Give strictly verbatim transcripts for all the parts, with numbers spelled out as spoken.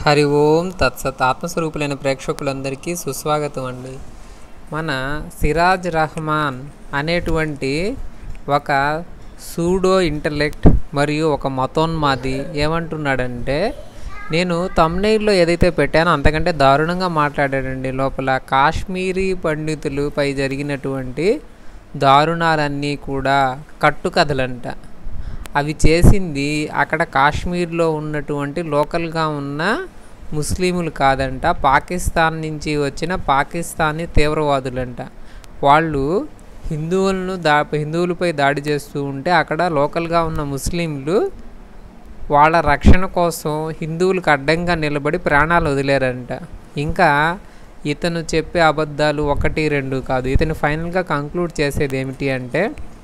హరి ఓం తత్సత్. ఆత్మస్వరూపులైన ప్రేక్షకులందరికీ సుస్వాగతం అండి. మన సిరాజ్ రహమాన్ అనేటువంటి ఒక సూడో ఇంటలెక్ట్ మరియు ఒక మతోన్మాది ఏమంటున్నాడంటే, నేను తమ్నెయిల్లో ఏదైతే పెట్టానో అంతకంటే దారుణంగా మాట్లాడాడండి. లోపల కాశ్మీరీ పండితులపై జరిగినటువంటి దారుణాలన్నీ కూడా కట్టుకథలంట. అవి చేసింది అక్కడ కాశ్మీర్లో ఉన్నటువంటి లోకల్గా ఉన్న ముస్లింలు కాదంట, పాకిస్తాన్ నుంచి వచ్చిన పాకిస్తానీ తీవ్రవాదులంట. వాళ్ళు హిందువులను దా హిందువులపై దాడి చేస్తూ ఉంటే అక్కడ లోకల్గా ఉన్న ముస్లింలు వాళ్ళ రక్షణ కోసం హిందువులకు అడ్డంగా నిలబడి ప్రాణాలు వదిలేరంట. ఇంకా ఇతను చెప్పే అబద్ధాలు ఒకటి రెండు కాదు. ఇతను ఫైనల్గా కంక్లూడ్ చేసేది ఏమిటి అంటే,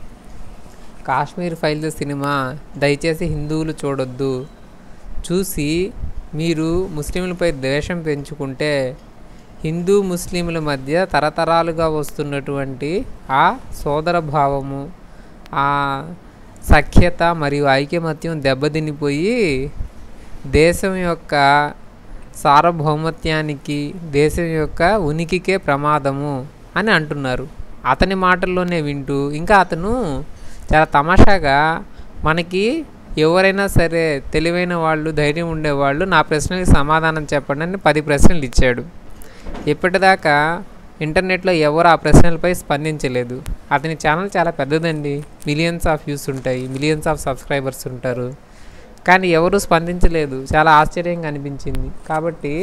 కాశ్మీర్ ఫైల్స్ సినిమా దయచేసి హిందువులు చూడొద్దు, చూసి మీరు ముస్లింలపై ద్వేషం పెంచుకుంటే హిందూ ముస్లింల మధ్య తరతరాలుగా వస్తున్నటువంటి ఆ సోదర భావము, ఆ సఖ్యత మరియు ఐకమత్యం దెబ్బతినిపోయి దేశం యొక్క సార్వభౌమత్యానికి, దేశం యొక్క ఉనికికే ప్రమాదము అని అంటున్నారు. అతని మాటల్లోనే వింటూ ఇంకా అతను చాలా తమాషాగా, మనకి ఎవరైనా సరే తెలివైన వాళ్ళు, ధైర్యం ఉండేవాళ్ళు నా ప్రశ్నలకు సమాధానం చెప్పండి అని పది ప్రశ్నలు ఇచ్చాడు. ఇప్పటిదాకా ఇంటర్నెట్లో ఎవరు ఆ ప్రశ్నలపై స్పందించలేదు. అతని ఛానల్ చాలా పెద్దదండి, మిలియన్స్ ఆఫ్ వ్యూస్ ఉంటాయి, మిలియన్స్ ఆఫ్ సబ్స్క్రైబర్స్ ఉంటారు, కానీ ఎవరు స్పందించలేదు. చాలా ఆశ్చర్యంగా అనిపించింది. కాబట్టి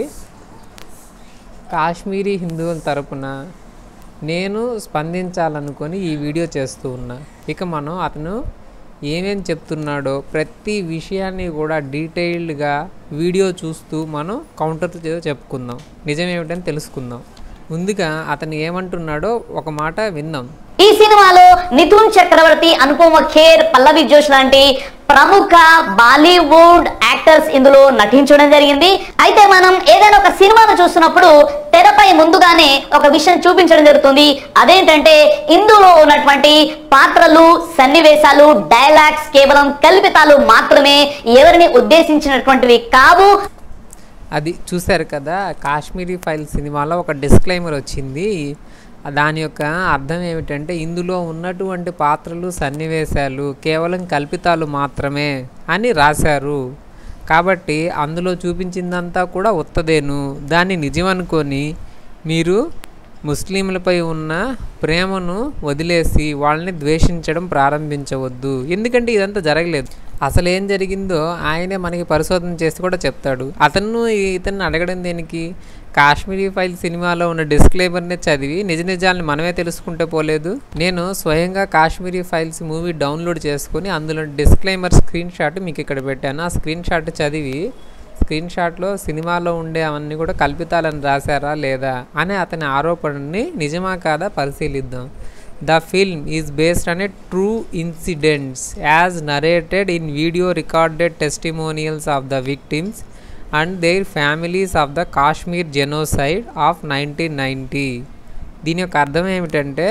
కాశ్మీరీ హిందువుల తరపున నేను స్పందించాలనుకొని ఈ వీడియో చేస్తూ ఉన్నా. ఇక మనం అతను ఏమేం చెప్తున్నాడో ప్రతి విషయాన్ని కూడా డీటెయిల్డ్గా వీడియో చూస్తూ మనం కౌంటర్ చెప్పుకుందాం, నిజమేమిటని తెలుసుకుందాం. ముందుగా అతను ఏమంటున్నాడో ఒక మాట విందాం. ఈ సినిమాలో నితున్ చక్రవర్తి, అనుపమ ఖేర్, పల్లవి జోష్ లాంటి ప్రముఖ బాలీవుడ్ యాక్టర్స్ ఇందులో నటించడం జరిగింది. అయితే మనం ఏదైనా ఒక సినిమాను చూస్తున్నప్పుడు తెరపై ముందుగానే ఒక విషయం చూపించడం జరుగుతుంది. అదేంటంటే ఇందులో ఉన్నటువంటి పాత్రలు, సన్నివేశాలు, డైలాగ్స్ కేవలం కల్పితాలు మాత్రమే, ఎవరిని ఉద్దేశించినటువంటివి కావు. అది చూశారు కదా, కాశ్మీరీ ఫైల్ సినిమాలో ఒక డిస్క్లైమర్ వచ్చింది. దాని యొక్క అర్థం ఏమిటంటే, ఇందులో ఉన్నటువంటి పాత్రలు, సన్నివేశాలు కేవలం కల్పితాలు మాత్రమే అని రాశారు. కాబట్టి అందులో చూపించిందంతా కూడా ఉత్తదేను. దాన్ని నిజం అనుకొని మీరు ముస్లింలపై ఉన్న ప్రేమను వదిలేసి వాళ్ళని ద్వేషించడం ప్రారంభించవద్దు. ఎందుకంటే ఇదంతా జరగలేదు. అసలు ఏం జరిగిందో ఆయనే మనకి పరిశోధన చేసి కూడా చెప్తాడు. అతను ఇతన్ని అడగడం దేనికి? కాశ్మీరీ ఫైల్ సినిమాలో ఉన్న డిస్క్లైమర్నే చదివి నిజ నిజాలను మనమే తెలుసుకుంటే పోలేదు. నేను స్వయంగా కాశ్మీరీ ఫైల్స్ మూవీ డౌన్లోడ్ చేసుకొని అందులో డిస్క్లైమర్ స్క్రీన్ షాట్ మీకు ఇక్కడ పెట్టాను. ఆ స్క్రీన్ షాట్ చదివి స్క్రీన్ షాట్లో సినిమాలో ఉండే అవన్నీ కూడా కల్పితాలని రాశారా లేదా అనే అతని ఆరోపణని నిజమా కాదా పరిశీలిద్దాం. The film is based on a true incidents as narrated in video recorded testimonials of the victims and their families of the Kashmir genocide of nineteen ninety. దీని యొక్క అర్థం ఏమిటంటే,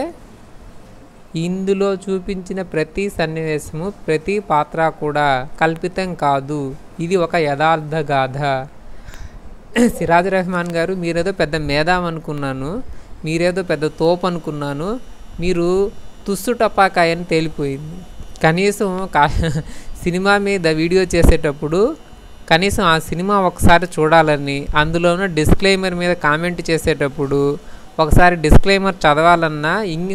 ఇందులో చూపించిన ప్రతి సన్నివేశము, ప్రతి పాత్ర కూడా కల్పితం కాదు, ఇది ఒక యథార్థ గాథ. సిరాజ్ రహమాన్ గారు, మీరేదో పెద్ద మేధావి అనుకున్నాను, మీరేదో పెద్ద తోపు అనుకున్నాను, మీరు తుస్సు టపాకాయ అని తేలిపోయింది. కనీసం కా సినిమా మీద వీడియో చేసేటప్పుడు కనీసం ఆ సినిమా ఒకసారి చూడాలని, అందులోనూ డిస్క్లైమర్ మీద కామెంట్ చేసేటప్పుడు ఒకసారి డిస్క్లైమర్ చదవాలన్నా ఇంగ్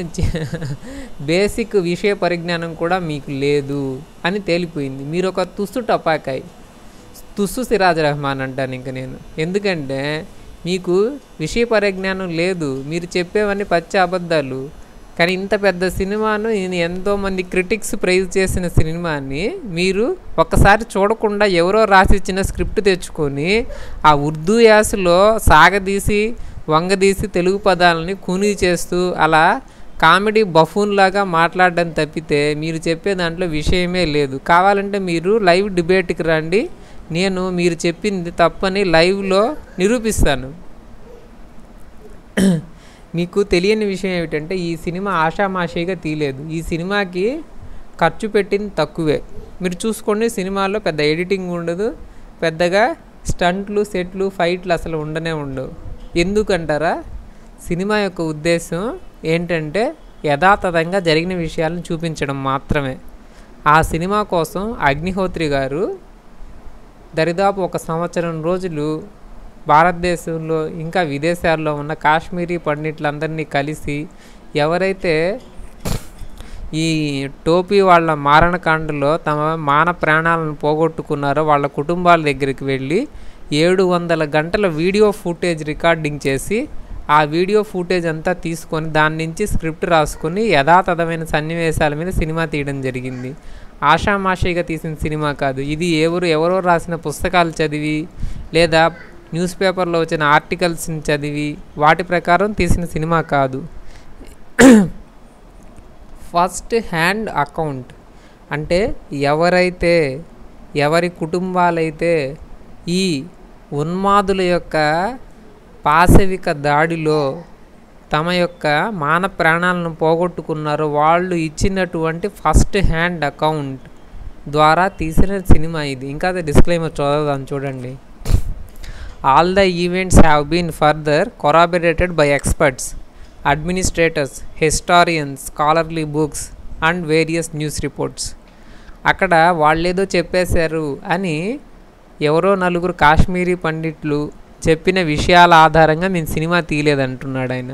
బేసిక్ విషయ పరిజ్ఞానం కూడా మీకు లేదు అని తేలిపోయింది. మీరు ఒక తుస్సు టపాకాయ, తుస్సు సిరాజ్ రహమాన్ అంటాను ఇంక నేను. ఎందుకంటే మీకు విషయ పరిజ్ఞానం లేదు, మీరు చెప్పేవన్నీ పచ్చి అబద్ధాలు. కానీ ఇంత పెద్ద సినిమాను, ఎంతోమంది క్రిటిక్స్ ప్రైజ్ చేసిన సినిమాని మీరు ఒక్కసారి చూడకుండా ఎవరో రాసిచ్చిన స్క్రిప్ట్ తెచ్చుకొని ఆ ఉర్దూ యాసలో సాగదీసి వంగదీసి తెలుగు పదాలని కూనీ చేస్తూ అలా కామెడీ బఫూన్ లాగా మాట్లాడడం తప్పితే మీరు చెప్పే దాంట్లో విషయమే లేదు. కావాలంటే మీరు లైవ్ డిబేట్కి రండి, నేను మీరు చెప్పింది తప్పని లైవ్లో నిరూపిస్తాను. మీకు తెలియని విషయం ఏమిటంటే, ఈ సినిమా ఆషామాషిగా తీయలేదు. ఈ సినిమాకి ఖర్చు పెట్టింది తక్కువే. మీరు చూసుకోండి, సినిమాలో పెద్ద ఎడిటింగ్ ఉండదు, పెద్దగా స్టంట్లు సెట్లు ఫైట్లు అసలు ఉండనే ఉండవు. ఎందుకంటారా? సినిమా యొక్క ఉద్దేశం ఏంటంటే యథాతథంగా జరిగిన విషయాలను చూపించడం మాత్రమే. ఆ సినిమా కోసం అగ్నిహోత్రి గారు దరిదాపు ఒక సంవత్సరం రోజులు భారతదేశంలో ఇంకా విదేశాల్లో ఉన్న కాశ్మీరీ పండితులందరినీ కలిసి ఎవరైతే ఈ టోపీ వాళ్ళ మారణకాండలో తమ మాన ప్రాణాలను పోగొట్టుకున్నారో వాళ్ళ కుటుంబాల దగ్గరికి వెళ్ళి ఏడు వందల గంటల వీడియో ఫుటేజ్ రికార్డింగ్ చేసి ఆ వీడియో ఫుటేజ్ అంతా తీసుకొని దాని నుంచి స్క్రిప్ట్ రాసుకొని యథాతథమైన సన్నివేశాల మీద సినిమా తీయడం జరిగింది. ఆషామాషిగా తీసిన సినిమా కాదు ఇది. ఎవరు ఎవరో రాసిన పుస్తకాలు చదివి లేదా న్యూస్ పేపర్లో వచ్చిన ఆర్టికల్స్ని చదివి వాటి ప్రకారం తీసిన సినిమా కాదు. ఫస్ట్ హ్యాండ్ అకౌంట్ అంటే ఎవరైతే ఎవరి కుటుంబాలైతే ఈ ఉన్మాదుల యొక్క పాశవిక దాడిలో తమ యొక్క మాన ప్రాణాలను పోగొట్టుకున్నారో వాళ్ళు ఇచ్చినటువంటి ఫస్ట్ హ్యాండ్ అకౌంట్ ద్వారా తీసిన సినిమా ఇది. ఇంకా అది డిస్క్లైమర్ చదవదాం చూడండి. All the events have been further corroborated by experts, administrators, historians, scholarly books and various news reports. అక్కడ వాళ్ళేదో చెప్పేశారు అని ఎవరో నలుగురు కాశ్మీరీ పండిట్లు చెప్పిన విషయాల ఆధారంగా నేను సినిమా తీయలేదంటున్నాడు ఆయన.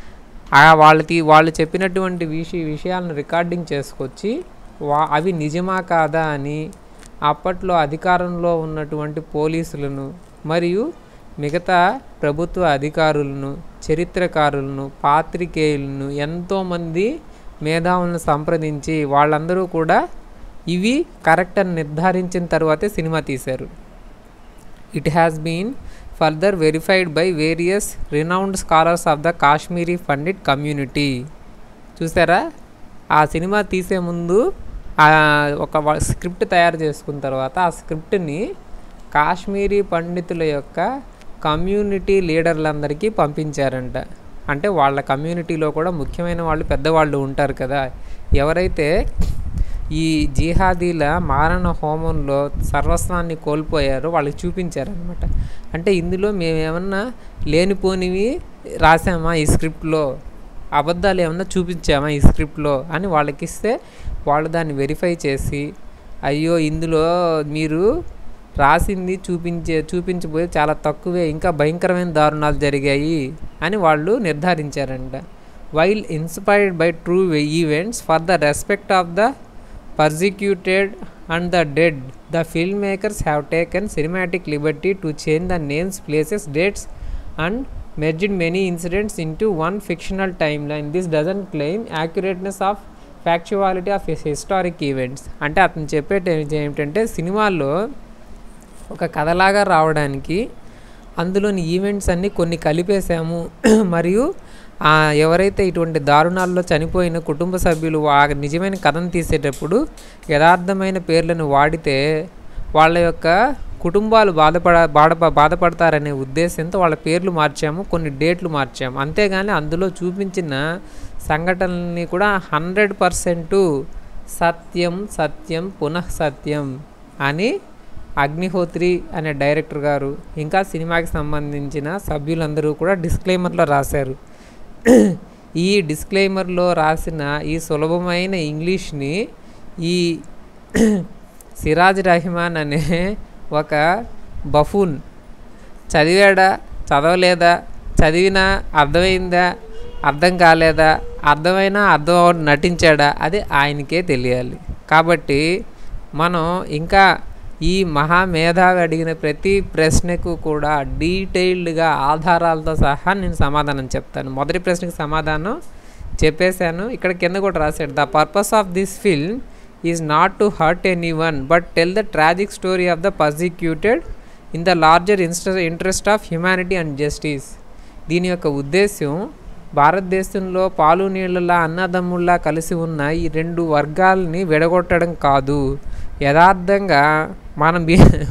వాళ్ళు తీ వాళ్ళు చెప్పినటువంటి విషయ విషయాలను రికార్డింగ్ చేసుకొచ్చి వా అవి నిజమా కాదా అని అప్పట్లో అధికారంలో ఉన్నటువంటి పోలీసులను మరియు మిగతా ప్రభుత్వ అధికారులను, చరిత్రకారులను, పాత్రికేయులను, ఎంతోమంది మేధావులను సంప్రదించి వాళ్ళందరూ కూడా ఇవి కరెక్ట్ అని నిర్ధారించిన తర్వాతే సినిమా తీశారు. It has been further verified by various renowned scholars of the Kashmiri Pandit community. చూసారా? ఆ సినిమా తీసే ముందు ఒక స్క్రిప్ట్ తయారు చేసుకున్న తర్వాత ఆ స్క్రిప్ట్ని కాశ్మీరీ పండితుల యొక్క కమ్యూనిటీ లీడర్లందరికీ పంపించారంట. అంటే వాళ్ళ కమ్యూనిటీలో కూడా ముఖ్యమైన వాళ్ళు పెద్దవాళ్ళు ఉంటారు కదా, ఎవరైతే ఈ జిహాదీల మారణ హోమంలో సర్వస్వాన్ని కోల్పోయారో వాళ్ళకి చూపించారనమాట. అంటే ఇందులో మేమేమన్నా లేనిపోనివి రాసామా ఈ స్క్రిప్ట్లో, అబద్ధాలు ఏమన్నా చూపించామా ఈ స్క్రిప్ట్లో అని వాళ్ళకి ఇస్తే వాళ్ళు దాన్ని వెరిఫై చేసి అయ్యో ఇందులో మీరు రాసింది చూపించే చూపించబోయే చాలా తక్కువే, ఇంకా భయంకరమైన దారుణాలు జరిగాయి అని వాళ్ళు నిర్ధారించారంట. While inspired by true events for the respect of the persecuted and the dead, the filmmakers have taken cinematic liberty to change the names, places, dates and merged many incidents into one fictional timeline. This doesn't claim accurateness of factuality of historic events. అంటే అతను చెప్పేది ఏమిటంటే సినిమాల్లో ఒక కథలాగా రావడానికి అందులోని events అన్నీ కొన్ని కలిపేశాము మరియు ఎవరైతే ఇటువంటి దారుణాల్లో చనిపోయిన కుటుంబ సభ్యులు ఆ నిజమైన కథను తీసేటప్పుడు యథార్థమైన పేర్లను వాడితే వాళ్ళ యొక్క కుటుంబాలు బాధపడ బాధ బాధపడతారనే ఉద్దేశంతో వాళ్ళ పేర్లు మార్చాము, కొన్ని డేట్లు మార్చాము. అంతేగాని అందులో చూపించిన సంఘటనల్ని కూడా హండ్రెడ్ పర్సెంట్ సత్యం సత్యం పునః సత్యం అని అగ్నిహోత్రి అనే డైరెక్టర్ గారు ఇంకా సినిమాకి సంబంధించిన సభ్యులందరూ కూడా డిస్క్లైమర్లో రాశారు. ఈ డిస్క్లైమర్లో రాసిన ఈ సులభమైన ఇంగ్లీష్ని ఈ సిరాజ్ రెహమాన్ అనే ఒక బఫూన్ చదివాడా, చదవలేదా, చదివినా అర్థమైందా, అర్థం కాలేదా, అర్థమైనా అర్థం నటించాడా అది ఆయనకే తెలియాలి. కాబట్టి మనం ఇంకా ఈ మహామేధావి అడిగిన ప్రతి ప్రశ్నకు కూడా డీటెయిల్డ్గా ఆధారాలతో సహా నేను సమాధానం చెప్తాను. మొదటి ప్రశ్నకు సమాధానం చెప్పేశాను, ఇక్కడ కింద కూడా రాశాడు. The purpose of this film is not to hurt any one but tell the tragic story of the persecuted in the larger interest of humanity and justice. దీని యొక్క ఉద్దేశం భారతదేశంలో పాలు నీళ్ళలా అన్నదమ్ముల్లా కలిసి ఉన్న ఈ రెండు వర్గాలని విడగొట్టడం కాదు, యథార్థంగా మనం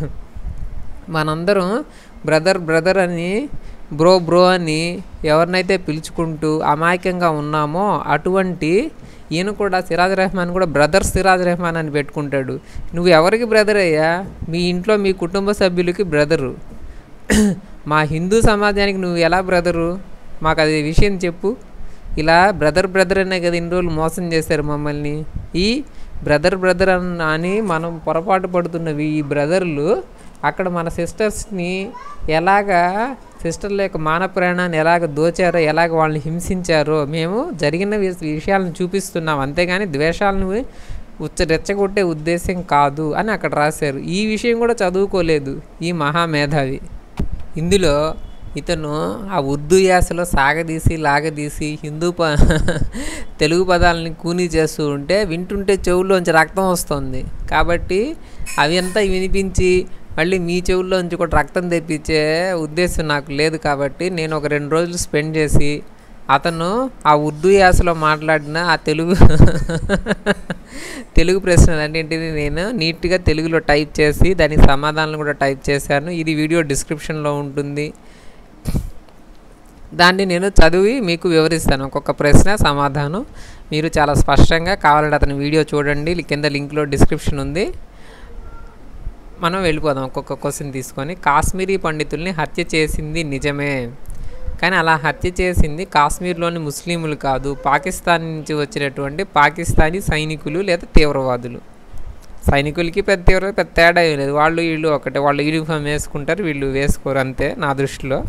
మనందరం బ్రదర్ బ్రదర్ అని బ్రో బ్రో అని ఎవరినైతే పిలుచుకుంటూ అమాయకంగా ఉన్నామో అటువంటి ఈయన కూడా సిరాజ్ రెహమాన్ కూడా బ్రదర్ సిరాజ్ రెహమాన్ అని పెట్టుకుంటాడు. నువ్వు ఎవరికి బ్రదర్ అయ్యా? మీ ఇంట్లో మీ కుటుంబ సభ్యులకి బ్రదరు, మా హిందూ సమాజానికి నువ్వు ఎలా బ్రదరు, మాకు అది విషయం చెప్పు. ఇలా బ్రదర్ బ్రదర్ అనే కదా ఇన్ని రోజులు మోసం చేశారు మమ్మల్ని. ఈ బ్రదర్ బ్రదర్ అని మనం పొరపాటు పడుతున్నవి ఈ బ్రదర్లు అక్కడ మన సిస్టర్స్ని ఎలాగా, సిస్టర్ల యొక్క మాన ప్రాణాన్ని ఎలాగ దోచారో, ఎలాగ వాళ్ళని హింసించారో మేము జరిగిన విషయాలను చూపిస్తున్నాం, అంతేగాని ద్వేషాలను ఉచ్చ రెచ్చగొట్టే ఉద్దేశం కాదు అని అక్కడ రాశారు. ఈ విషయం కూడా చదువుకోలేదు ఈ మహామేధావి. ఇందులో ఇతను ఆ ఉర్దూ యాసలో సాగదీసి లాగదీసి హిందూ ప తెలుగు పదాలని కూనీ చేస్తూ ఉంటే వింటుంటే చెవుల్లోంచి రక్తం వస్తుంది. కాబట్టి అవి అంతా వినిపించి మళ్ళీ మీ చెవుల్లోంచి కూడా రక్తం తెప్పించే ఉద్దేశం నాకు లేదు. కాబట్టి నేను ఒక రెండు రోజులు స్పెండ్ చేసి అతను ఆ ఉర్దూ యాసలో మాట్లాడిన ఆ తెలుగు తెలుగు ప్రశ్నలు అన్నింటినీ నేను నీట్గా తెలుగులో టైప్ చేసి దానికి సమాధానాలు కూడా టైప్ చేశాను. ఇది వీడియో డిస్క్రిప్షన్లో ఉంటుంది. దాన్ని నేను చదివి మీకు వివరిస్తాను. ఒక్కొక్క ప్రశ్న సమాధానం మీరు చాలా స్పష్టంగా కావాలంటే అతని వీడియో చూడండి, కింద లింక్లో డిస్క్రిప్షన్ ఉంది. మనం వెళ్ళిపోదాం ఒక్కొక్క క్వశ్చన్ తీసుకొని. కాశ్మీరీ పండితుల్ని హత్య చేసింది నిజమే, కానీ అలా హత్య చేసింది కాశ్మీర్లోని ముస్లింలు కాదు, పాకిస్తాన్ నుంచి వచ్చినటువంటి పాకిస్తానీ సైనికులు లేదా తీవ్రవాదులు. సైనికులకి పెద్ద తీవ్ర పెద్ద తేడా ఏం లేదు, వాళ్ళు వీళ్ళు ఒకటే. వాళ్ళు యూనిఫామ్ వేసుకుంటారు, వీళ్ళు వేసుకోరు, అంతే నా దృష్టిలో.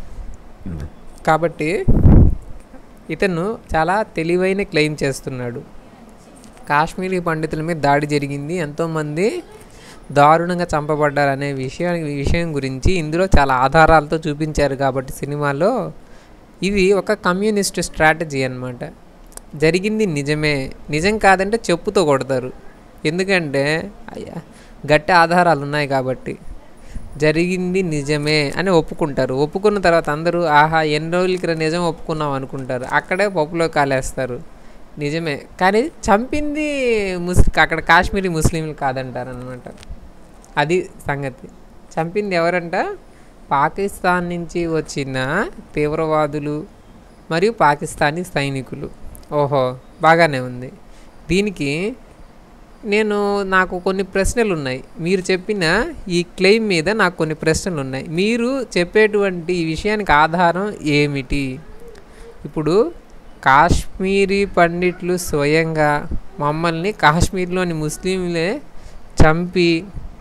కాబట్టి ఇతను చాలా తెలివైన క్లెయిమ్ చేస్తున్నాడు. కాశ్మీరీ పండితుల మీద దాడి జరిగింది, ఎంతోమంది దారుణంగా చంపబడ్డారు అనే విషయం విషయం గురించి ఇందులో చాలా ఆధారాలతో చూపించారు. కాబట్టి సినిమాలో ఇది ఒక కమ్యూనిస్ట్ స్ట్రాటజీ అన్నమాట. జరిగింది నిజమే, నిజం కాదంటే చెప్పుతో కొడతారు, ఎందుకంటే గట్టి ఆధారాలు ఉన్నాయి కాబట్టి. జరిగింది నిజమే అని ఒప్పుకుంటారు. ఒప్పుకున్న తర్వాత అందరూ ఆహా ఎన్ని రోజులకి నిజం ఒప్పుకున్నాం అనుకుంటారు, అక్కడే పప్పులో కాలేస్తారు. నిజమే, కానీ చంపింది ముస్ అక్కడ కాశ్మీరీ ముస్లింలు కాదంటారు అనమాట. అది సంగతి. చంపింది ఎవరంట? పాకిస్తాన్ నుంచి వచ్చిన తీవ్రవాదులు మరియు పాకిస్తానీ సైనికులు. ఓహో, బాగానే ఉంది. దీనికి నేను నాకు కొన్ని ప్రశ్నలు ఉన్నాయి. మీరు చెప్పిన ఈ క్లెయిమ్ మీద నాకు కొన్ని ప్రశ్నలు ఉన్నాయి. మీరు చెప్పేటువంటి ఈ విషయానికి ఆధారం ఏమిటి? ఇప్పుడు కాశ్మీరీ పండిట్లు స్వయంగా మమ్మల్ని కాశ్మీర్లోని ముస్లింలే చంపి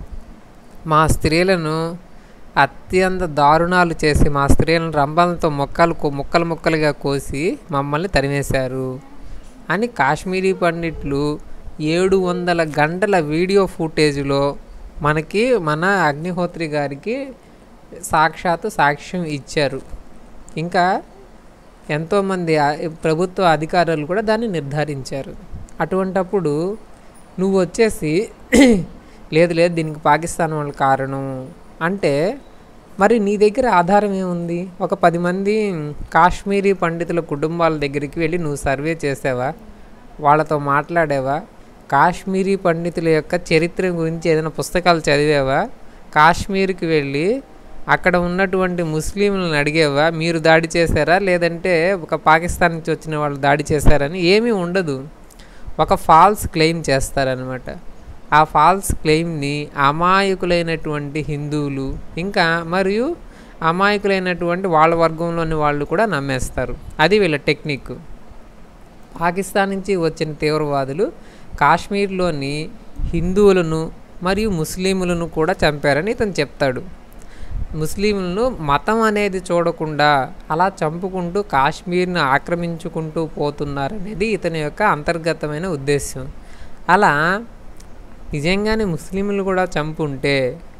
మా స్త్రీలను అత్యంత దారుణాలు చేసి మా స్త్రీలను రంభాలతో మొక్కలు ముక్కలు ముక్కలుగా కోసి మమ్మల్ని తరిమేశారు అని కాశ్మీరీ పండిట్లు ఏడు వందల గంటల వీడియో ఫుటేజ్లో మనకి మన అగ్నిహోత్రి గారికి సాక్షాత్తు సాక్ష్యం ఇచ్చారు. ఇంకా ఎంతోమంది ప్రభుత్వ అధికారులు కూడా దాన్ని నిర్ధారించారు. అటువంటప్పుడు నువ్వు వచ్చేసి లేదు లేదు దీనికి పాకిస్తాన్ వాళ్ళు కారణం అంటే మరి నీ దగ్గర ఆధారం ఏముంది? ఒక పది మంది కాశ్మీరీ పండితుల కుటుంబాల దగ్గరికి వెళ్ళి నువ్వు సర్వే చేసావా? వాళ్ళతో మాట్లాడావా? కాశ్మీరీ పండితుల యొక్క చరిత్ర గురించి ఏదైనా పుస్తకాలు చదివావా? కాశ్మీర్కి వెళ్ళి అక్కడ ఉన్నటువంటి ముస్లింలను అడిగేవా మీరు దాడి చేశారా లేదంటే ఒక పాకిస్తాన్ నుంచి వచ్చిన వాళ్ళు దాడి చేశారని? ఏమీ ఉండదు. ఒక ఫాల్స్ క్లెయిమ్ చేస్తారనమాట. ఆ ఫాల్స్ క్లెయిమ్ని అమాయకులైనటువంటి హిందువులు ఇంకా మరియు అమాయకులైనటువంటి వాళ్ళ వర్గంలోని వాళ్ళు కూడా నమ్మేస్తారు. అది వీళ్ళ టెక్నిక్. పాకిస్తాన్ నుంచి వచ్చిన తీవ్రవాదులు కాశ్మీర్లోని హిందువులను మరియు ముస్లింలను కూడా చంపారని ఇతను చెప్తాడు. ముస్లింలను మతం అనేది చూడకుండా అలా చంపుకుంటూ కాశ్మీర్ను ఆక్రమించుకుంటూ పోతున్నారనేది ఇతని యొక్క అంతర్గతమైన ఉద్దేశం. అలా నిజంగానే ముస్లింలు కూడా చంపుంటే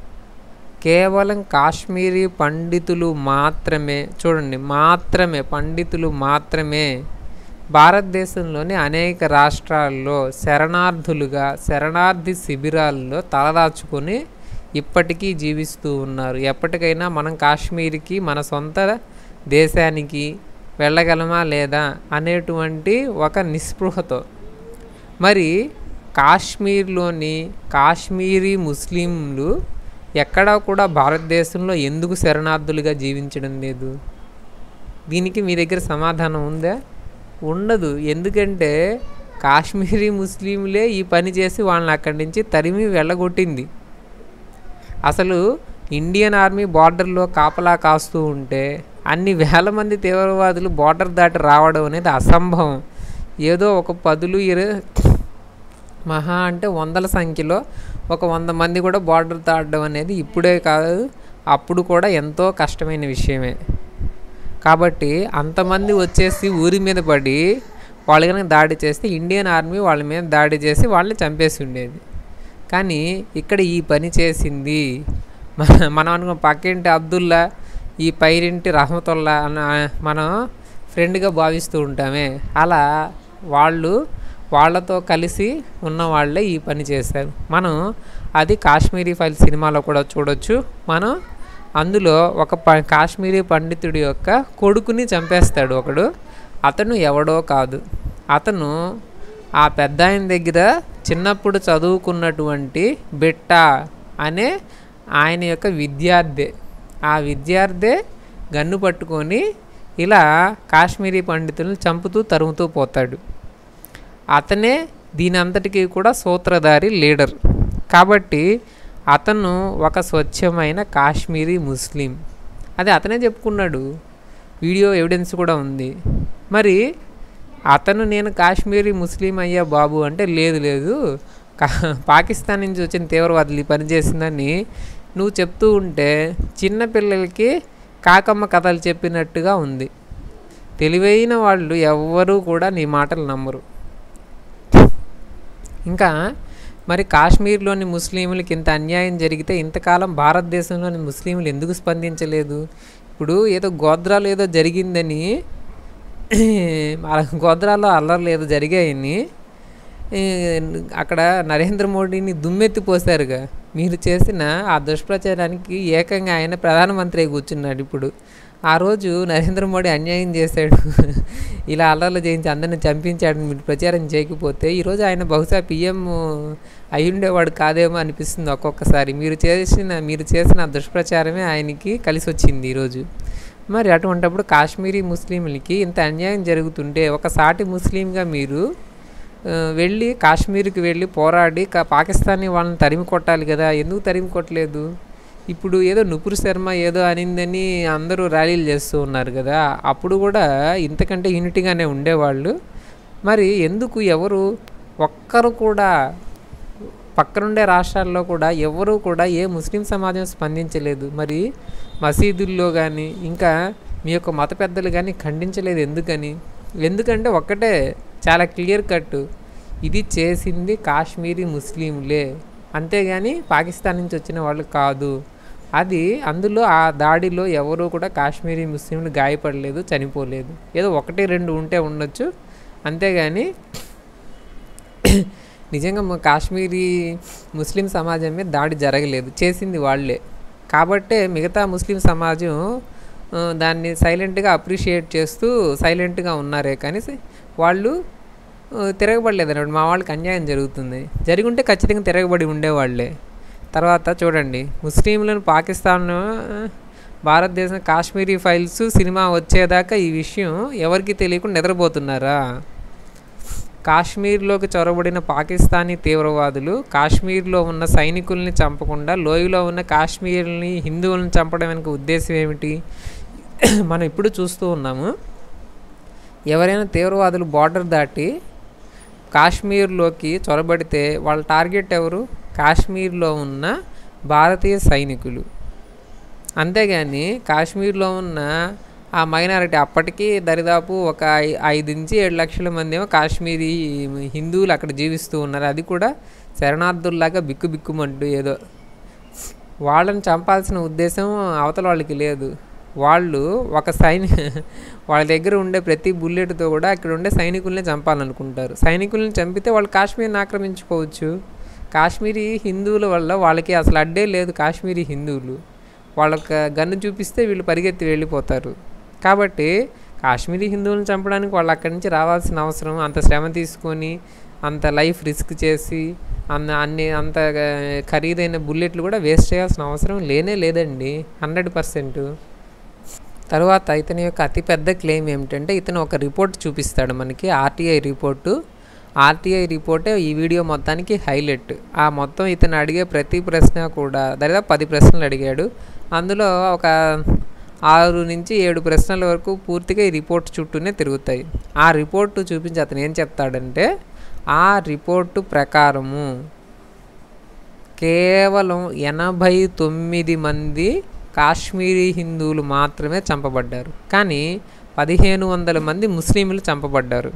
కేవలం కాశ్మీరీ పండితులు మాత్రమే, చూడండి మాత్రమే పండితులు మాత్రమే భారతదేశంలోని అనేక రాష్ట్రాల్లో శరణార్థులుగా శరణార్థి శిబిరాల్లో తలదాచుకొని ఇప్పటికీ జీవిస్తూ ఉన్నారు. ఎప్పటికైనా మనం కాశ్మీర్కి మన సొంత దేశానికి వెళ్ళగలమా లేదా అనేటువంటి ఒక నిస్పృహతో. మరి కాశ్మీర్లోని కాశ్మీరీ ముస్లింలు ఎక్కడా కూడా భారతదేశంలో ఎందుకు శరణార్థులుగా జీవించడం లేదు? దీనికి మీ దగ్గర సమాధానం ఉందా? ఉండదు. ఎందుకంటే కాశ్మీరీ ముస్లింలే ఈ పని చేసి వాళ్ళని అక్కడి నుంచి తరిమి వెళ్ళగొట్టింది. అసలు ఇండియన్ ఆర్మీ బార్డర్లో కాపలా కాస్తూ ఉంటే అన్ని వేల మంది తీవ్రవాదులు బార్డర్ దాటి రావడం అనేది అసంభవం. ఏదో ఒక పదులు ఇరు మహా అంటే వందల సంఖ్యలో ఒక వంద మంది కూడా బార్డర్ దాటడం అనేది ఇప్పుడే కాదు, అప్పుడు కూడా ఎంతో కష్టమైన విషయమే. కాబట్టి అంతమంది వచ్చేసి ఊరి మీద పడి వాళ్ళు కనుక దాడి చేస్తే ఇండియన్ ఆర్మీ వాళ్ళ మీద దాడి చేసి వాళ్ళని చంపేసి ఉండేది. కానీ ఇక్కడ ఈ పని చేసింది మన మనం అనుకున్న పక్కింటి అబ్దుల్లా, ఈ పైరింటి రహమతుల్లా అన్న మనం ఫ్రెండ్గా భావిస్తూ ఉంటామే, అలా వాళ్ళు వాళ్ళతో కలిసి ఉన్న వాళ్ళే ఈ పని చేశారు. మనం అది కాశ్మీరీ ఫైల్ సినిమాలో కూడా చూడొచ్చు. మనం అందులో ఒక ప కాశ్మీరీ పండితుడి యొక్క కొడుకుని చంపేస్తాడు ఒకడు. అతను ఎవడో కాదు, అతను ఆ పెద్ద ఆయన దగ్గర చిన్నప్పుడు చదువుకున్నటువంటి బిట్ట అనే ఆయన యొక్క విద్యార్థి. ఆ విద్యార్థే గన్ను పట్టుకొని ఇలా కాశ్మీరీ పండితులను చంపుతూ తరుముతూ పోతాడు. అతనే దీని అంతటికీ కూడా సూత్రధారి, లీడర్. కాబట్టి అతను ఒక స్వచ్ఛమైన కాశ్మీరీ ముస్లిం, అది అతనే చెప్పుకున్నాడు. వీడియో ఎవిడెన్స్ కూడా ఉంది. మరి అతను నేను కాశ్మీరీ ముస్లిం అయ్యా బాబు అంటే లేదు లేదు పాకిస్తాన్ నుంచి వచ్చిన తీవ్రవాదులు ఈ పని చేసిందని నువ్వు చెప్తూ ఉంటే చిన్నపిల్లలకి కాకమ్మ కథలు చెప్పినట్టుగా ఉంది. తెలివైన వాళ్ళు ఎవ్వరూ కూడా నీ మాటలు నమ్మరు. ఇంకా మరి కాశ్మీర్లోని ముస్లింలకి ఇంత అన్యాయం జరిగితే ఇంతకాలం భారతదేశంలోని ముస్లింలు ఎందుకు స్పందించలేదు? ఇప్పుడు ఏదో గోద్రాలో ఏదో జరిగిందని, గోద్రాలో అల్లర్లు ఏదో జరిగాయని అక్కడ నరేంద్ర మోడీని దుమ్మెత్తిపోసారుగా. మీరు చేసిన ఆ దుష్ప్రచారానికి ఏకంగా ఆయన ప్రధానమంత్రి కూర్చున్నాడు ఇప్పుడు. ఆ రోజు నరేంద్ర మోడీ అన్యాయం చేశాడు, ఇలా అల్లర్లు చేయించి అందరిని చంపించాడని మీరు ప్రచారం చేయకపోతే ఈరోజు ఆయన బహుశా పిఎం అయి ఉండేవాడు కాదేమో అనిపిస్తుంది ఒక్కొక్కసారి. మీరు చేసిన మీరు చేసిన దుష్ప్రచారమే ఆయనకి కలిసి వచ్చింది ఈరోజు. మరి అటువంటిప్పుడు కాశ్మీరీ ముస్లింలకి ఇంత అన్యాయం జరుగుతుంటే ఒక సాటి ముస్లింగా మీరు వెళ్ళి కాశ్మీర్కి వెళ్ళి పోరాడి పాకిస్తానీ వాళ్ళని తరిమి కొట్టాలి కదా, ఎందుకు తరిమి కొట్టలేదు? ఇప్పుడు ఏదో నుపురు శర్మ ఏదో అనిందని అందరూ ర్యాలీలు చేస్తూ ఉన్నారు కదా, అప్పుడు కూడా ఇంతకంటే యూనిటీగానే ఉండేవాళ్ళు. మరి ఎందుకు ఎవరు ఒక్కరు కూడా పక్కనుండే రాష్ట్రాల్లో కూడా ఎవరు కూడా ఏ ముస్లిం సమాజం స్పందించలేదు? మరి మసీదుల్లో కానీ ఇంకా మీ యొక్క మత పెద్దలు కానీ ఖండించలేదు ఎందుకని? ఎందుకంటే ఒక్కటే చాలా క్లియర్ కట్, ఇది చేసింది కాశ్మీరీ ముస్లింలే, అంతేగాని పాకిస్తాన్ నుంచి వచ్చిన వాళ్ళు కాదు. అది అందులో ఆ దాడిలో ఎవరు కూడా కాశ్మీరీ ముస్లింలు గాయపడలేదు, చనిపోలేదు. ఏదో ఒకటి రెండు ఉంటే ఉండొచ్చు, అంతేగాని నిజంగా కాశ్మీరీ ముస్లిం సమాజం మీద దాడి జరగలేదు, చేసింది వాళ్ళే. కాబట్టే మిగతా ముస్లిం సమాజం దాన్ని సైలెంట్గా అప్రిషియేట్ చేస్తూ సైలెంట్గా ఉన్నారే కానీ వాళ్ళు తిరగబడలేదు అన్నమాట. మా వాళ్ళకి అన్యాయం జరుగుతుంది, జరుగుంటే ఖచ్చితంగా తిరగబడి ఉండేవాళ్ళే. తర్వాత చూడండి, ముస్లింలను పాకిస్తాన్ భారతదేశం కాశ్మీరీ ఫైల్స్ సినిమా వచ్చేదాకా ఈ విషయం ఎవరికి తెలియకుండా నిద్రపోతున్నారా? కాశ్మీర్లోకి చొరబడిన పాకిస్తానీ తీవ్రవాదులు కాశ్మీర్లో ఉన్న సైనికుల్ని చంపకుండా లోయలో ఉన్న కాశ్మీర్ని హిందువులను చంపడం వెనుక ఉద్దేశం ఏమిటి? మనం ఇప్పుడు చూస్తూ ఉన్నాము, ఎవరైనా తీవ్రవాదులు బార్డర్ దాటి కాశ్మీర్లోకి చొరబడితే వాళ్ళ టార్గెట్ ఎవరు? కాశ్మీర్లో ఉన్న భారతీయ సైనికులు. అంతేగాని కాశ్మీర్లో ఉన్న ఆ మైనారిటీ, అప్పటికీ దరిదాపు ఒక ఐదు నుంచి ఏడు లక్షల మంది ఏమో కాశ్మీరీ హిందువులు అక్కడ జీవిస్తూ ఉన్నారు. అది కూడా శరణార్థుల్లాగా బిక్కు బిక్కుమంటూ ఏదో. వాళ్ళని చంపాల్సిన ఉద్దేశం అవతల వాళ్ళకి లేదు. వాళ్ళు ఒక సైని వాళ్ళ దగ్గర ఉండే ప్రతి బుల్లెట్తో కూడా అక్కడ ఉండే సైనికుల్ని చంపాలనుకుంటారు. సైనికుల్ని చంపితే వాళ్ళు కాశ్మీర్ని ఆక్రమించుకోవచ్చు. కాశ్మీరీ హిందువుల వల్ల వాళ్ళకి అసలు అడ్డే లేదు. కాశ్మీరీ హిందువులు వాళ్ళకి గన్ను చూపిస్తే వీళ్ళు పరిగెత్తి వెళ్ళిపోతారు. కాబట్టి కాశ్మీరీ హిందువులను చంపడానికి వాళ్ళు అక్కడి నుంచి రావాల్సిన అవసరం, అంత శ్రమ తీసుకొని అంత లైఫ్ రిస్క్ చేసి అన్న అన్ని అంత ఖరీదైన బుల్లెట్లు కూడా వేస్ట్ చేయాల్సిన అవసరం లేనే లేదండి, హండ్రెడ్ పర్సెంట్. తర్వాత ఇతని యొక్క అతిపెద్ద క్లెయిమ్ ఏమిటంటే, ఇతను ఒక రిపోర్ట్ చూపిస్తాడు మనకి, ఆర్టీఐ రిపోర్టు. ఆర్టీఐ రిపోర్టే ఈ వీడియో మొత్తానికి హైలైట్. ఆ మొత్తం ఇతను అడిగే ప్రతి ప్రశ్న కూడా దాదాపు పది ప్రశ్నలు అడిగాడు. అందులో ఒక ఆరు నుంచి ఏడు ప్రశ్నల వరకు పూర్తిగా ఈ రిపోర్ట్ చుట్టూనే తిరుగుతాయి. ఆ రిపోర్టు చూపించి అతను ఏం చెప్తాడంటే, ఆ రిపోర్టు ప్రకారము కేవలం ఎనభై తొమ్మిది మంది కాశ్మీరీ హిందువులు మాత్రమే చంపబడ్డారు, కానీ పదిహేను వందల మంది ముస్లింలు చంపబడ్డారు.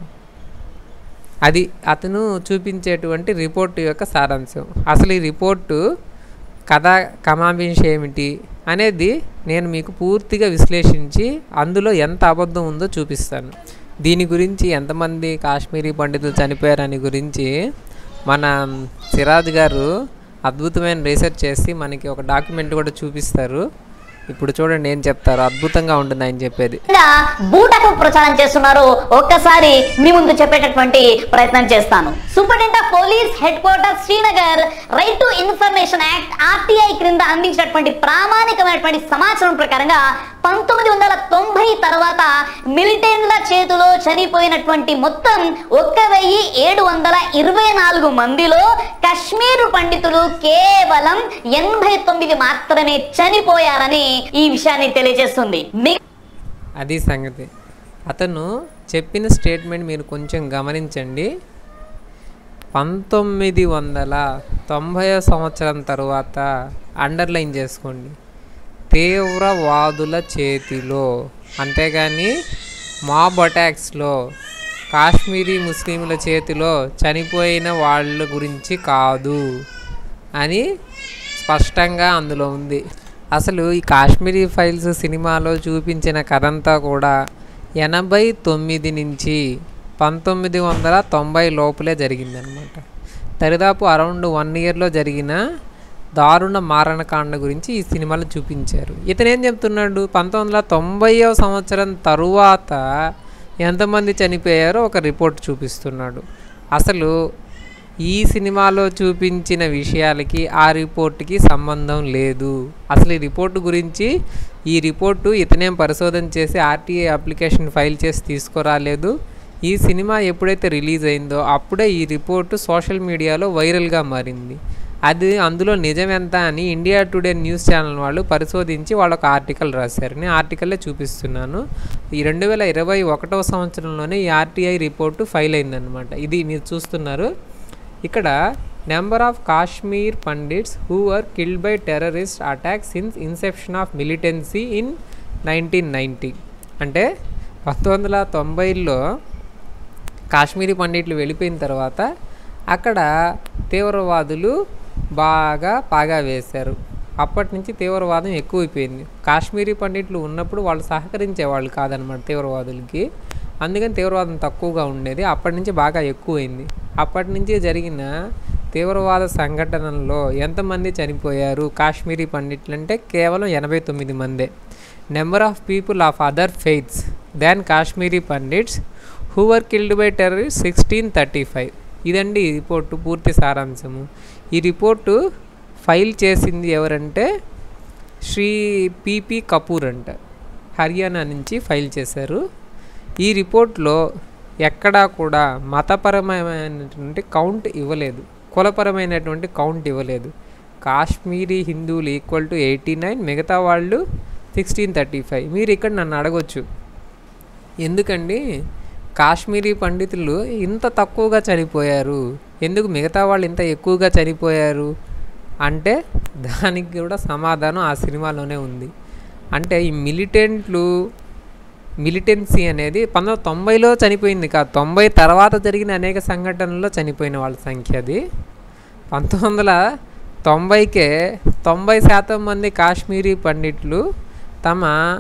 అది అతను చూపించేటువంటి రిపోర్టు యొక్క సారాంశం. అసలు ఈ రిపోర్టు కథ కమాంబించి ఏమిటి అనేది నేను మీకు పూర్తిగా విశ్లేషించి అందులో ఎంత అబద్ధం ఉందో చూపిస్తాను. దీని గురించి ఎంతమంది కాశ్మీరీ పండితులు చనిపోయారని గురించి మన సిరాజ్ గారు అద్భుతమైన రీసెర్చ్ చేసి మనకి ఒక డాక్యుమెంట్ కూడా చూపిస్తారు. ఇప్పుడు చూడండి ఏం చెప్తారు, అద్భుతంగా ఉంటుంది ఆయన చెప్పేది. బూటకు ప్రచారం చేస్తున్నారు, ఒక్కసారి మీ ముందు చెప్పేటటువంటి ప్రయత్నం చేస్తాను. Superintendent of police head quarter Srinagar right to information act RTI క్రింద అందించినటువంటి ప్రామాణికమైనటువంటి సమాచారం ప్రకారంగా పంతొమ్మిది వందల తొంభై తర్వాత మిలిటెంట్ల చేతిలో చనిపోయినటువంటి మొత్తం ఒక్క వెయ్యి ఏడు వందల ఇరవై నాలుగు మందిలో కశ్మీర్ పండితులు కేవలం ఎనభై తొమ్మిది మాత్రమే చనిపోయారని ఈ విషయాన్ని తెలియజేస్తుంది. అది సంగతి. అతను చెప్పిన స్టేట్మెంట్ మీరు కొంచెం గమనించండి. పంతొమ్మిది వందల తొంభై సంవత్సరం తర్వాత అండర్లైన్ చేసుకోండి, తీవ్రవాదుల చేతిలో, అంతేగాని మాబ్ అటాక్స్లో కాశ్మీరీ ముస్లింల చేతిలో చనిపోయిన వాళ్ళ గురించి కాదు అని స్పష్టంగా అందులో ఉంది. అసలు ఈ కాశ్మీరీ ఫైల్స్ సినిమాలో చూపించిన కథంతా కూడా ఎనభై తొమ్మిది నుంచి పంతొమ్మిది వందల తొంభై లోపలే జరిగిందనమాట. దరిదాపు అరౌండ్ వన్ ఇయర్లో జరిగిన దారుణ మారణకాండ గురించి ఈ సినిమాలో చూపించారు. ఇతను ఏం చెప్తున్నాడు, పంతొమ్మిది వందల తొంభైవ సంవత్సరం తరువాత ఎంతమంది చనిపోయారో ఒక రిపోర్ట్ చూపిస్తున్నాడు. అసలు ఈ సినిమాలో చూపించిన విషయాలకి ఆ రిపోర్ట్కి సంబంధం లేదు. అసలు ఈ రిపోర్టు గురించి ఈ రిపోర్టు ఇతనేం పరిశోధన చేసి ఆర్టీఐ అప్లికేషన్ ఫైల్ చేసి తీసుకురాలేదు. ఈ సినిమా ఎప్పుడైతే రిలీజ్ అయిందో అప్పుడే ఈ రిపోర్టు సోషల్ మీడియాలో వైరల్గా మారింది. అది అందులో నిజం ఎంత అని ఇండియా టుడే న్యూస్ ఛానల్ వాళ్ళు పరిశోధించి వాళ్ళు ఒక ఆర్టికల్ రాశారు. నేను ఆర్టికల్లే చూపిస్తున్నాను. ఈ రెండు వేల ఇరవై ఒకటవ సంవత్సరంలోనే ఈ ఆర్టీఐ రిపోర్టు ఫైల్ అయిందనమాట. ఇది మీరు చూస్తున్నారు ఇక్కడ. Number of Kashmir Pandits who are killed by terrorist attack since inception of militancy in nineteen ninety. అంటే పంతొమ్మిది వందల తొంభైలో కాశ్మీరీ పండిట్లు వెళ్ళిపోయిన తర్వాత అక్కడ తీవ్రవాదులు బాగా పాగా వేశారు. అప్పటి నుంచి తీవ్రవాదం ఎక్కువైపోయింది. కాశ్మీరీ పండిట్లు ఉన్నప్పుడు వాళ్ళు సహకరించేవాళ్ళు కాదనమాట తీవ్రవాదులకి, అందుకని తీవ్రవాదం తక్కువగా ఉండేది. అప్పటి నుంచి బాగా ఎక్కువైంది. అప్పటి నుంచి జరిగిన తీవ్రవాద సంఘటనల్లో ఎంతమంది చనిపోయారు కాశ్మీరీ పండిట్లు అంటే కేవలం ఎనభై తొమ్మిది మందే. Number of people of other faiths than Kashmiri Pandits who were killed by terrorist sixteen thirty five. ఇదండి ఈ రిపోర్టు పూర్తి సారాంశము. ఈ రిపోర్టు ఫైల్ చేసింది ఎవరంటే శ్రీ పిపి కపూర్ అంట, హర్యానా నుంచి ఫైల్ చేశారు. ఈ రిపోర్ట్లో ఎక్కడా కూడా మతపరమైనటువంటి కౌంట్ ఇవ్వలేదు, కులపరమైనటువంటి కౌంట్ ఇవ్వలేదు. కాశ్మీరీ హిందువులు ఈక్వల్ టు ఎయిటీ నైన్, మిగతా వాళ్ళు సిక్స్టీన్ థర్టీ ఫైవ్. మీరు ఇక్కడ నన్ను అడగొచ్చు, ఎందుకండి కాశ్మీరీ పండితులు ఇంత తక్కువగా చనిపోయారు, ఎందుకు మిగతా వాళ్ళు ఇంత ఎక్కువగా చనిపోయారు అంటే దానికి కూడా సమాధానం ఆ సినిమాలోనే ఉంది. అంటే ఈ మిలిటెంట్లు మిలిటెన్సీ అనేది పంతొమ్మిది వందల తొంభైలో చనిపోయింది కాదు, తొంభై తర్వాత జరిగిన అనేక సంఘటనల్లో చనిపోయిన వాళ్ళ సంఖ్య అది. పంతొమ్మిది వందల తొంభైకే తొంభై శాతం మంది కాశ్మీరీ పండిట్లు తమ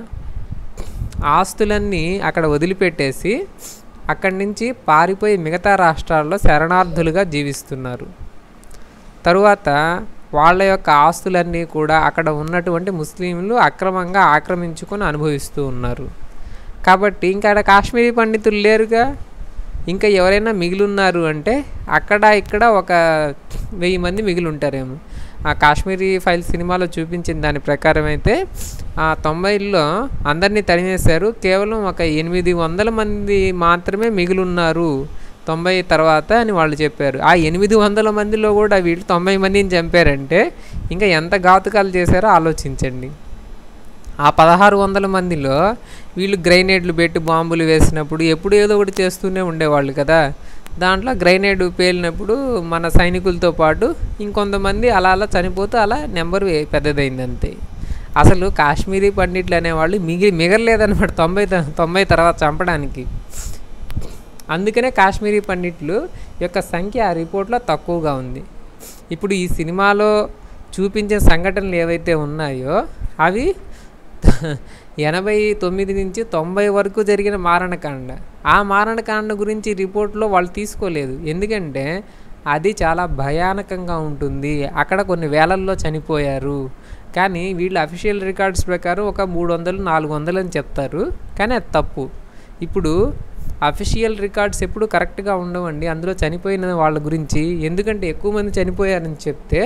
ఆస్తులన్నీ అక్కడ వదిలిపెట్టేసి అక్కడి నుంచి పారిపోయి మిగతా రాష్ట్రాల్లో శరణార్థులుగా జీవిస్తున్నారు. తరువాత వాళ్ళ యొక్క ఆస్తులన్నీ కూడా అక్కడ ఉన్నటువంటి ముస్లింలు అక్రమంగా ఆక్రమించుకొని అనుభవిస్తూ ఉన్నారు. కాబట్టి ఇంకా అక్కడ కాశ్మీరీ పండితులు లేరుగా, ఇంకా ఎవరైనా మిగిలిన్నారు అంటే అక్కడ ఇక్కడ ఒక వెయ్యి మంది మిగిలి ఉంటారేమో. ఆ కాశ్మీరీ ఫైల్ సినిమాలో చూపించిన దాని ప్రకారం అయితే ఆ తొంభైలో అందరినీ తరిమేశారు, కేవలం ఒక ఎనిమిది వందల మంది మాత్రమే మిగిలి ఉన్నారు తొంభై తర్వాత అని వాళ్ళు చెప్పారు. ఆ ఎనిమిది వందల మందిలో కూడా వీళ్ళు తొంభై మందిని చంపారంటే ఇంకా ఎంత ఘాతుకాలు చేశారో ఆలోచించండి. ఆ పదహారు వందల మందిలో వీళ్ళు గ్రైనేడ్లు పెట్టి బాంబులు వేసినప్పుడు ఎప్పుడు ఏదో ఒకటి చేస్తూనే ఉండేవాళ్ళు కదా. దాంట్లో గ్రైనేడ్ పేలినప్పుడు మన సైనికులతో పాటు ఇంకొంతమంది అలా అలా చనిపోతూ అలా నెంబర్ పెద్దదైంది అంతే. అసలు కాశ్మీరీ పండిట్లు అనేవాళ్ళు మిగి మిగలలేదన్నమాట తొంభై తొంభై తర్వాత చంపడానికి. అందుకనే కాశ్మీరీ పండిట్లు యొక్క సంఖ్య ఆ రిపోర్ట్లో తక్కువగా ఉంది. ఇప్పుడు ఈ సినిమాలో చూపించే సంఘటనలు ఏవైతే ఉన్నాయో అవి ఎనభై తొమ్మిది నుంచి తొంభై వరకు జరిగిన మారణకాండ. ఆ మారణకాండ గురించి రిపోర్ట్లో వాళ్ళు తీసుకోలేదు. ఎందుకంటే అది చాలా భయానకంగా ఉంటుంది. అక్కడ కొన్ని వేలల్లో చనిపోయారు. కానీ వీళ్ళు అఫీషియల్ రికార్డ్స్ ప్రకారం ఒక మూడు వందలు నాలుగు వందలు అని చెప్తారు. కానీ అది తప్పు. ఇప్పుడు అఫీషియల్ రికార్డ్స్ ఎప్పుడు కరెక్ట్గా ఉండవండి అందులో చనిపోయిన వాళ్ళ గురించి. ఎందుకంటే ఎక్కువ మంది చనిపోయారని చెప్తే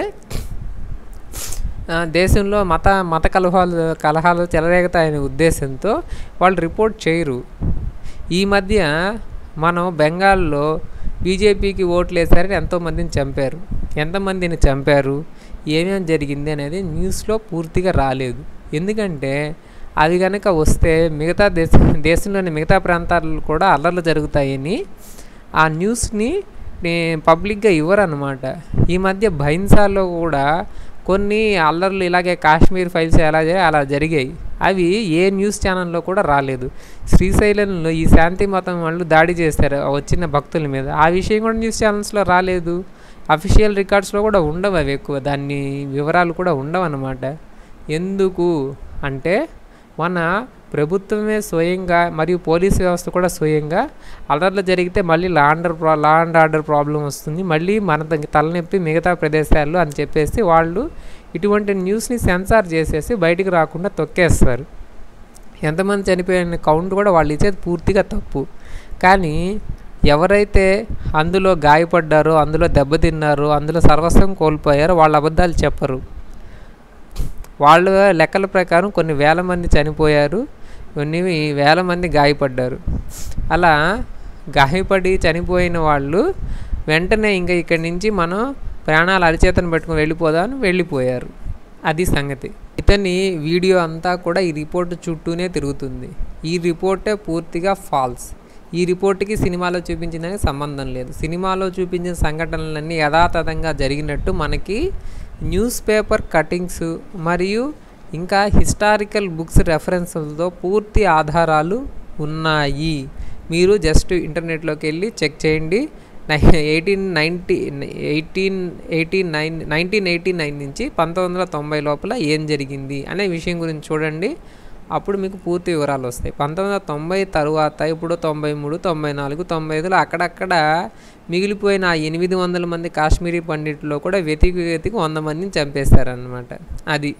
దేశంలో మత మత కలహాలు కలహాలు చెలరేగుతాయనే ఉద్దేశంతో వాళ్ళు రిపోర్ట్ చేయరు. ఈ మధ్య మనం బెంగాల్లో బీజేపీకి ఓట్లు వేసారని ఎంతోమందిని చంపారు. ఎంతమందిని చంపారు, ఏమేమి జరిగింది అనేది న్యూస్లో పూర్తిగా రాలేదు. ఎందుకంటే అది కనుక వస్తే మిగతా దేశ దేశంలోని మిగతా ప్రాంతాల్లో కూడా అల్లర్లు జరుగుతాయని ఆ న్యూస్ని పబ్లిక్గా ఇవ్వరు అన్నమాట. ఈ మధ్య భైన్సాలో కూడా కొన్ని అల్లర్లు ఇలాగే కాశ్మీర్ ఫైల్స్ ఎలా అలా జరిగాయి. అవి ఏ న్యూస్ ఛానల్లో కూడా రాలేదు. శ్రీశైలంలో ఈ శాంతి మతం వాళ్ళు దాడి చేశారు వచ్చిన భక్తుల మీద. ఆ విషయం కూడా న్యూస్ ఛానల్స్లో రాలేదు. అఫీషియల్ రికార్డ్స్లో కూడా ఉండవు అవి ఎక్కువ. దాన్ని వివరాలు కూడా ఉండవు అన్నమాట. ఎందుకు అంటే మన ప్రభుత్వమే స్వయంగా మరియు పోలీస్ వ్యవస్థ కూడా స్వయంగా అల్లర్లు జరిగితే మళ్ళీ law under law and order problem వస్తుంది, మళ్ళీ మన తలనొప్పి మిగతా ప్రదేశాల్లో అని చెప్పేసి వాళ్ళు ఇటువంటి న్యూస్ని సెన్సార్ చేసేసి బయటికి రాకుండా తొక్కేస్తారు. ఎంతమంది చనిపోయిన కౌంట్ కూడా వాళ్ళు ఇచ్చేది పూర్తిగా తప్పు. కానీ ఎవరైతే అందులో గాయపడ్డారో, అందులో దెబ్బతిన్నారో, అందులో సర్వస్వం కోల్పోయారో వాళ్ళ అబద్ధాలు చెప్పరు. వాళ్ళ లెక్కల ప్రకారం కొన్ని వేల మంది చనిపోయారు, కొన్ని వేల మంది గాయపడ్డారు. అలా గాయపడి చనిపోయిన వాళ్ళు వెంటనే ఇంకా ఇక్కడి నుంచి మనం ప్రాణాలు అరిచేతను పెట్టుకుని వెళ్ళిపోదామని వెళ్ళిపోయారు. అది సంగతి. ఇతని వీడియో అంతా కూడా ఈ రిపోర్టు చుట్టూనే తిరుగుతుంది. ఈ రిపోర్టే పూర్తిగా ఫాల్స్. ఈ రిపోర్ట్కి సినిమాలో చూపించిన దానికి సంబంధం లేదు. సినిమాలో చూపించిన సంఘటనలన్నీ యథాతథంగా జరిగినట్టు మనకి న్యూస్ పేపర్ కటింగ్స్ మరియు ఇంకా హిస్టారికల్ బుక్స్ రెఫరెన్స్లతో పూర్తి ఆధారాలు ఉన్నాయి. మీరు జస్ట్ ఇంటర్నెట్లోకి వెళ్ళి చెక్ చేయండి. Eighteen ninety eighteen eighty nine nineteen eighty nine నుంచి పంతొమ్మిది వందల తొంభై లోపల ఏం జరిగింది అనే విషయం గురించి చూడండి. అప్పుడు మీకు పూర్తి వివరాలు వస్తాయి. పంతొమ్మిది వందల తొంభై తరువాత ఇప్పుడు తొంభై మూడు తొంభై నాలుగు తొంభై ఐదులో అక్కడక్కడ మిగిలిపోయిన ఆ ఎనిమిది వందల మంది కాశ్మీరీ పండిట్లో కూడా వెతికి వెతికి వంద మందిని చంపేశారనమాట. అది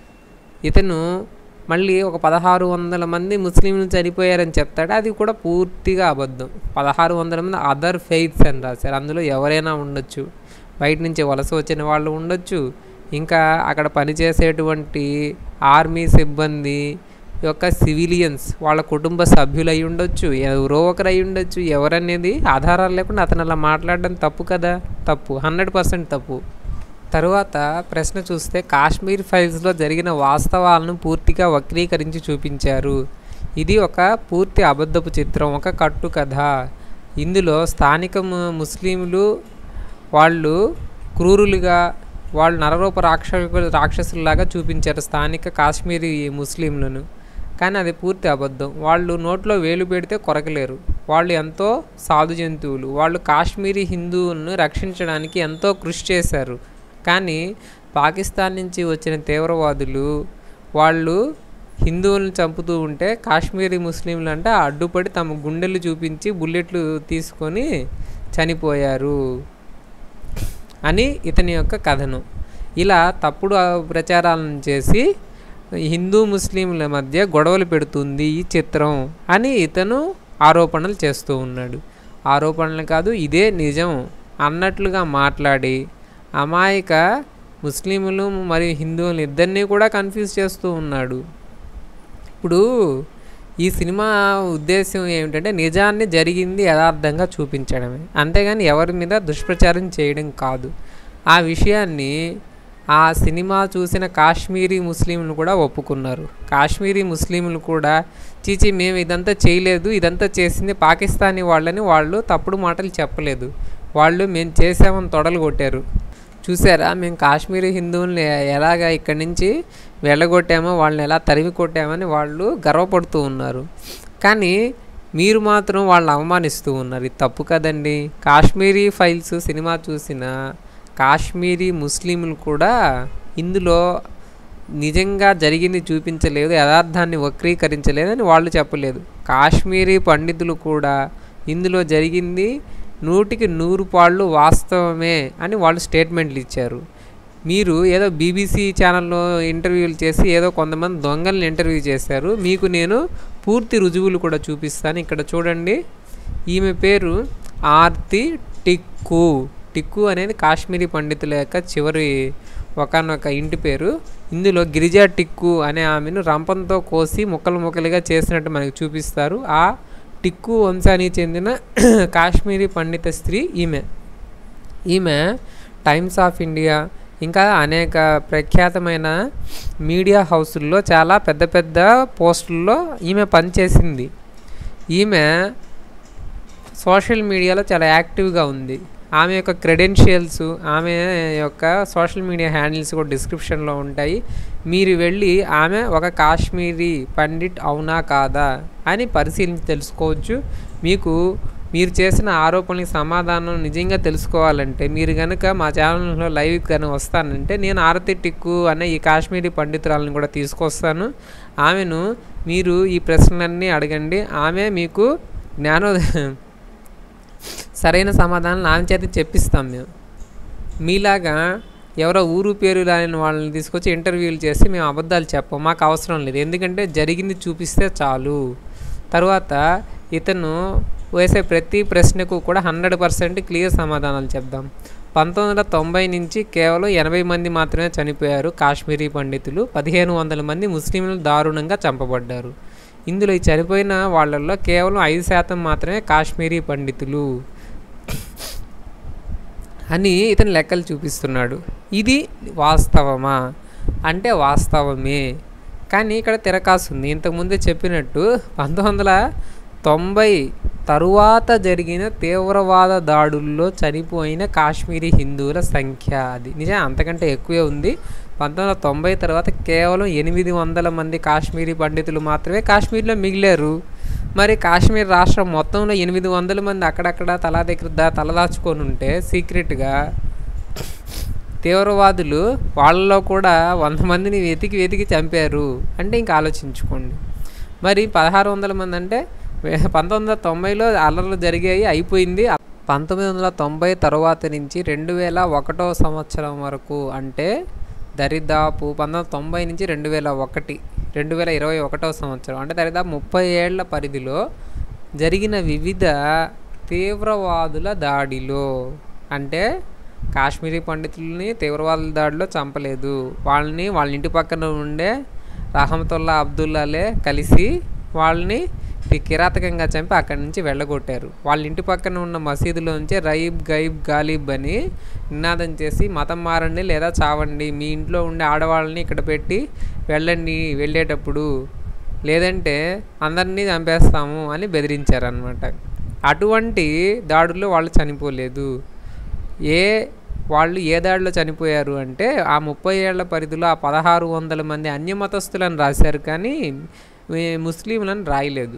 ఇతను మళ్ళీ ఒక పదహారు వందల మంది ముస్లింలు చనిపోయారని చెప్తాడు. అది కూడా పూర్తిగా అబద్ధం. పదహారు వందల మంది అదర్ ఫెయిత్స్ అని రాశారు. అందులో ఎవరైనా ఉండొచ్చు, బయట నుంచి వలస వచ్చిన వాళ్ళు ఉండొచ్చు, ఇంకా అక్కడ పనిచేసేటువంటి ఆర్మీ సిబ్బంది యొక్క సివిలియన్స్ వాళ్ళ కుటుంబ సభ్యులు అయి ఉండొచ్చు, ఎవరో ఒకరు అయి ఉండొచ్చు. ఎవరనేది ఆధారాలు లేకుండా అతను అలా మాట్లాడడం తప్పు కదా, తప్పు, హండ్రెడ్ పర్సెంట్ తప్పు. తరువాత ప్రశ్న చూస్తే కాశ్మీర్ ఫైల్స్లో జరిగిన వాస్తవాలను పూర్తిగా వక్రీకరించి చూపించారు. ఇది ఒక పూర్తి అబద్ధపు చిత్రం, ఒక కట్టు కథ. ఇందులో స్థానిక ముస్లింలు వాళ్ళు క్రూరులుగా, వాళ్ళు నరరూప రాక్ష రాక్షసుల్లాగా చూపించారు స్థానిక కాశ్మీరీ ముస్లింలను. కానీ అది పూర్తి అబద్ధం. వాళ్ళు నోట్లో వేలు పెడితే కొరకలేరు. వాళ్ళు ఎంతో సాధు జంతువులు. వాళ్ళు కాశ్మీరీ హిందువులను రక్షించడానికి ఎంతో కృషి చేశారు. కానీ పాకిస్తాన్ నుంచి వచ్చిన తీవ్రవాదులు వాళ్ళు హిందువులను చంపుతూ ఉంటే కాశ్మీరీ ముస్లింలు అంటే అడ్డుపడి తమ గుండెలు చూపించి బుల్లెట్లు తీసుకొని చనిపోయారు అని ఇతని యొక్క కథనం. ఇలా తప్పుడు ప్రచారాలను చేసి హిందూ ముస్లింల మధ్య గొడవలు పెడుతుంది ఈ చిత్రం అని ఇతను ఆరోపణలు చేస్తూ ఉన్నాడు. ఆరోపణలు కాదు, ఇదే నిజం అన్నట్లుగా మాట్లాడి అమాయక ముస్లింలు మరియు హిందువులు ఇద్దరినీ కూడా కన్ఫ్యూజ్ చేస్తూ ఉన్నాడు. ఇప్పుడు ఈ సినిమా ఉద్దేశం ఏమిటంటే నిజాన్ని జరిగింది యథార్థంగా చూపించడమే, అంతేగాని ఎవరి మీద దుష్ప్రచారం చేయడం కాదు. ఆ విషయాన్ని ఆ సినిమా చూసిన కాశ్మీరీ ముస్లింలు కూడా ఒప్పుకున్నారు. కాశ్మీరీ ముస్లింలు కూడా చీచి మేము ఇదంతా చేయలేదు, ఇదంతా చేసింది పాకిస్తానీ వాళ్ళని వాళ్ళు తప్పుడు మాటలు చెప్పలేదు, వాళ్ళు మేము చేసామని తొడలు కొట్టారు. చూసారా మేము కాశ్మీరీ హిందువుల్ని ఎలాగ ఇక్కడి నుంచి వెళ్ళగొట్టామో, వాళ్ళని ఎలా తరిమి కొట్టామని వాళ్ళు గర్వపడుతూ ఉన్నారు. కానీ మీరు మాత్రం వాళ్ళని అవమానిస్తూ ఉన్నారు. ఇది తప్పు కదండి. కాశ్మీరీ ఫైల్స్ సినిమా చూసిన కాశ్మీరీ ముస్లింలు కూడా ఇందులో నిజంగా జరిగింది చూపించలేదు, యథార్థాన్ని వక్రీకరించలేదని వాళ్ళు చెప్పలేదు. కాశ్మీరీ పండితులు కూడా ఇందులో జరిగింది నూటికి నూరు పాళ్ళు వాస్తవమే అని వాళ్ళు స్టేట్మెంట్లు ఇచ్చారు. మీరు ఏదో బీబీసీ ఛానల్లో ఇంటర్వ్యూలు చేసి ఏదో కొంతమంది దొంగల్ని ఇంటర్వ్యూ చేశారు. మీకు నేను పూర్తి రుజువులు కూడా చూపిస్తాను. ఇక్కడ చూడండి, ఈమె పేరు ఆర్తి టిక్కు. టిక్కు అనేది కాశ్మీరీ పండితుల యొక్క చివరి ఒకనొక ఇంటి పేరు. ఇందులో గిరిజా టిక్కు అనే ఆమెను రంపంతో కోసి ముక్కలు ముక్కలుగా చేసినట్టు మనకు చూపిస్తారు. ఆ టిక్కు వంశానికి చెందిన కాశ్మీరీ పండిత స్త్రీ ఈమె. ఈమె టైమ్స్ ఆఫ్ ఇండియా ఇంకా అనేక ప్రఖ్యాతమైన మీడియా హౌసుల్లో చాలా పెద్ద పెద్ద పోస్టుల్లో ఈమె పనిచేసింది. ఈమె సోషల్ మీడియాలో చాలా యాక్టివ్గా ఉంది. ఆమె యొక్క క్రెడెన్షియల్స్, ఆమె యొక్క సోషల్ మీడియా హ్యాండిల్స్ కూడా డిస్క్రిప్షన్లో ఉంటాయి. మీరు వెళ్ళి ఆమె ఒక కాశ్మీరీ పండిట్ అవునా కాదా అని పరిశీలించి తెలుసుకోవచ్చు. మీకు మీరు చేసిన ఆరోపణలకు సమాధానం నిజంగా తెలుసుకోవాలంటే మీరు కనుక మా ఛానల్లో లైవ్ కనుక వస్తానంటే నేను ఆరతి టిక్కు అనే ఈ కాశ్మీరీ పండితురాలను కూడా తీసుకొస్తాను. ఆమెను మీరు ఈ ప్రశ్నలన్నీ అడగండి, ఆమె మీకు జ్ఞానోదయం సరైన సమాధానం ఆమె చేత చెప్పిస్తాం. మేము మీలాగా ఎవరో ఊరు పేరు రాని వాళ్ళని తీసుకొచ్చి ఇంటర్వ్యూలు చేసి మేము అబద్ధాలు చెప్పం, మాకు అవసరం లేదు. ఎందుకంటే జరిగింది చూపిస్తే చాలు. తర్వాత ఇతను వేసే ప్రతి ప్రశ్నకు కూడా హండ్రెడ్ పర్సెంట్ క్లియర్ సమాధానాలు చెప్దాం. పంతొమ్మిది వందల తొంభై నుంచి కేవలం ఎనభై మంది మాత్రమే చనిపోయారు కాశ్మీరీ పండితులు. పదిహేను వందల మంది ముస్లింలు దారుణంగా చంపబడ్డారు. ఇందులో ఈ చనిపోయిన వాళ్ళల్లో కేవలం ఐదు శాతం మాత్రమే కాశ్మీరీ పండితులు అని ఇతను లెక్కలు చూపిస్తున్నాడు. ఇది వాస్తవమా అంటే వాస్తవమే, కానీ ఇక్కడ తిరకాసు ఉంది. ఇంతకుముందే చెప్పినట్టు పంతొమ్మిది వందల తొంభై తరువాత జరిగిన తీవ్రవాద దాడుల్లో చనిపోయిన కాశ్మీరీ హిందువుల సంఖ్య అది నిజం అంతకంటే ఎక్కువే ఉంది. పంతొమ్మిది వందల తొంభై తర్వాత కేవలం ఎనిమిది వందల మంది కాశ్మీరీ పండితులు మాత్రమే కాశ్మీర్లో మిగిలారు. మరి కాశ్మీర్ రాష్ట్రం మొత్తంలో ఎనిమిది వందల మంది అక్కడక్కడ తలా దగ్గర తలదాచుకొని ఉంటే సీక్రెట్గా తీవ్రవాదులు వాళ్ళలో కూడా వంద మందిని వెతికి వెతికి చంపారు అంటే ఇంకా ఆలోచించుకోండి. మరి పదహారు వందల మంది అంటే పంతొమ్మిది వందల తొంభైలో అల్లర్లు జరిగాయి, అయిపోయింది. పంతొమ్మిది వందల తొంభై తర్వాత నుంచి రెండు వేల ఒకటో సంవత్సరం వరకు అంటే దరిదాపు పంతొమ్మిది వందల తొంభై నుంచి రెండు వేల ఒకటి రెండు వేల ఇరవై ఒకటో సంవత్సరం అంటే దరిదాపు ముప్పై ఏళ్ల పరిధిలో జరిగిన వివిధ తీవ్రవాదుల దాడిలో అంటే కాశ్మీరీ పండితుల్ని తీవ్రవాదుల దాడిలో చంపలేదు, వాళ్ళని వాళ్ళ ఇంటి పక్కన ఉండే రహమతుల్లా అబ్దుల్లాలే కలిసి వాళ్ళని కిరాతకంగా చంపి అక్కడి నుంచి వెళ్ళగొట్టారు. వాళ్ళ ఇంటి పక్కన ఉన్న మసీదులోంచి రైబ్ గైబ్ గాలిబ్ అని నినాదం చేసి మతం మారండి లేదా చావండి, మీ ఇంట్లో ఉండే ఆడవాళ్ళని ఇక్కడ పెట్టి వెళ్ళండి వెళ్ళేటప్పుడు, లేదంటే అందరినీ చంపేస్తాము అని బెదిరించారనమాట. అటువంటి దాడుల్లో వాళ్ళు చనిపోలేదు. ఏ వాళ్ళు ఏ దాడిలో చనిపోయారు అంటే ఆ ముప్పై ఏళ్ల పరిధిలో ఆ పదహారు వందల మంది అన్యమతస్తులను రాశారు, కానీ ముస్లింలను రాయలేదు.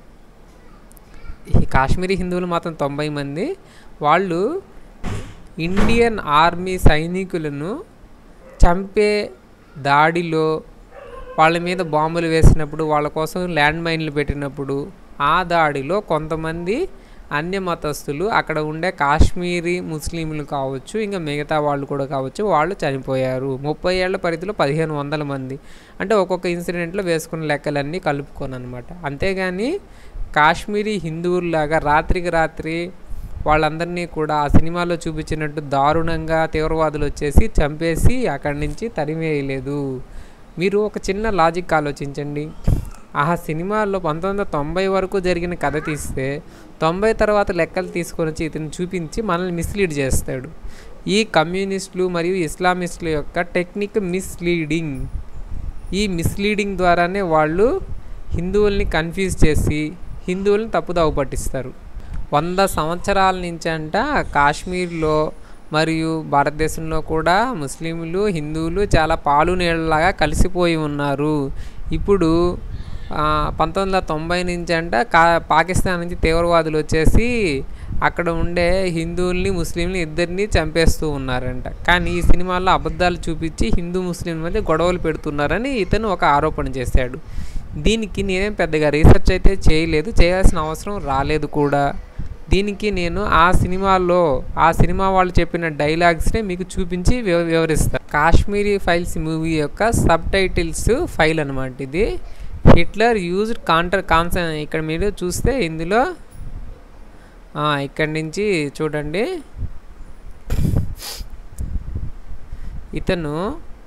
ఈ కాశ్మీరీ హిందువులు మాత్రం తొంభై మంది వాళ్ళు ఇండియన్ ఆర్మీ సైనికులను చంపే దాడిలో వాళ్ళ మీద బాంబులు వేసినప్పుడు, వాళ్ళ కోసం ల్యాండ్ మైన్లు పెట్టినప్పుడు ఆ దాడిలో కొంతమంది అన్య మతస్థులు అక్కడ ఉండే కాశ్మీరీ ముస్లింలు కావచ్చు, ఇంకా మిగతా వాళ్ళు కూడా కావచ్చు, వాళ్ళు చనిపోయారు. ముప్పై ఏళ్ల పరిధిలో పదిహేను వందల మంది అంటే ఒక్కొక్క ఇన్సిడెంట్లో వేసుకున్న లెక్కలన్నీ కలుపుకొని అనమాట. అంతేగాని కాశ్మీరీ హిందువుల్లాగా రాత్రికి రాత్రి వాళ్ళందరినీ కూడా ఆ సినిమాలో చూపించినట్టు దారుణంగా తీవ్రవాదులు వచ్చేసి చంపేసి అక్కడి నుంచి తరిమేయలేదు. మీరు ఒక చిన్న లాజిక్ ఆలోచించండి. ఆ సినిమాల్లో పంతొమ్మిది వందల తొంభై వరకు జరిగిన కథ తీస్తే తొంభై తర్వాత లెక్కలు తీసుకొని వచ్చి ఇతను చూపించి మనల్ని మిస్లీడ్ చేస్తాడు. ఈ కమ్యూనిస్టులు మరియు ఇస్లామిస్టుల యొక్క టెక్నిక్ మిస్లీడింగ్. ఈ మిస్లీడింగ్ ద్వారానే వాళ్ళు హిందువుల్ని కన్ఫ్యూజ్ చేసి హిందువుల్ని తప్పుదావ పట్టిస్తారు. వంద సంవత్సరాల నుంచి అంట కాశ్మీర్లో మరియు భారతదేశంలో కూడా ముస్లింలు హిందువులు చాలా పాలు నీళ్ళలాగా కలిసిపోయి ఉన్నారు. ఇప్పుడు పంతొమ్మిది వందల తొంభై నుంచి అంట కా పాకిస్తాన్ నుంచి తీవ్రవాదులు వచ్చేసి అక్కడ ఉండే హిందువుల్ని ముస్లింని ఇద్దరిని చంపేస్తూ ఉన్నారంట. కానీ ఈ సినిమాల్లో అబద్ధాలు చూపించి హిందూ ముస్లిం మధ్య గొడవలు పెడుతున్నారని ఇతను ఒక ఆరోపణ చేశాడు. దీనికి నేనేం పెద్దగా రీసెర్చ్ అయితే చేయలేదు, చేయాల్సిన అవసరం రాలేదు కూడా. దీనికి నేను ఆ సినిమాలో ఆ సినిమా వాళ్ళు చెప్పిన డైలాగ్స్నే మీకు చూపించి వివ వివరిస్తాను. కాశ్మీరీ ఫైల్స్ మూవీ యొక్క సబ్ టైటిల్స్ ఫైల్ అనమాట ఇది. హిట్లర్ యూజ్డ్ కాంటర్ కాన్స ఇక్కడ మీరు చూస్తే ఇందులో ఇక్కడి నుంచి చూడండి, ఇతను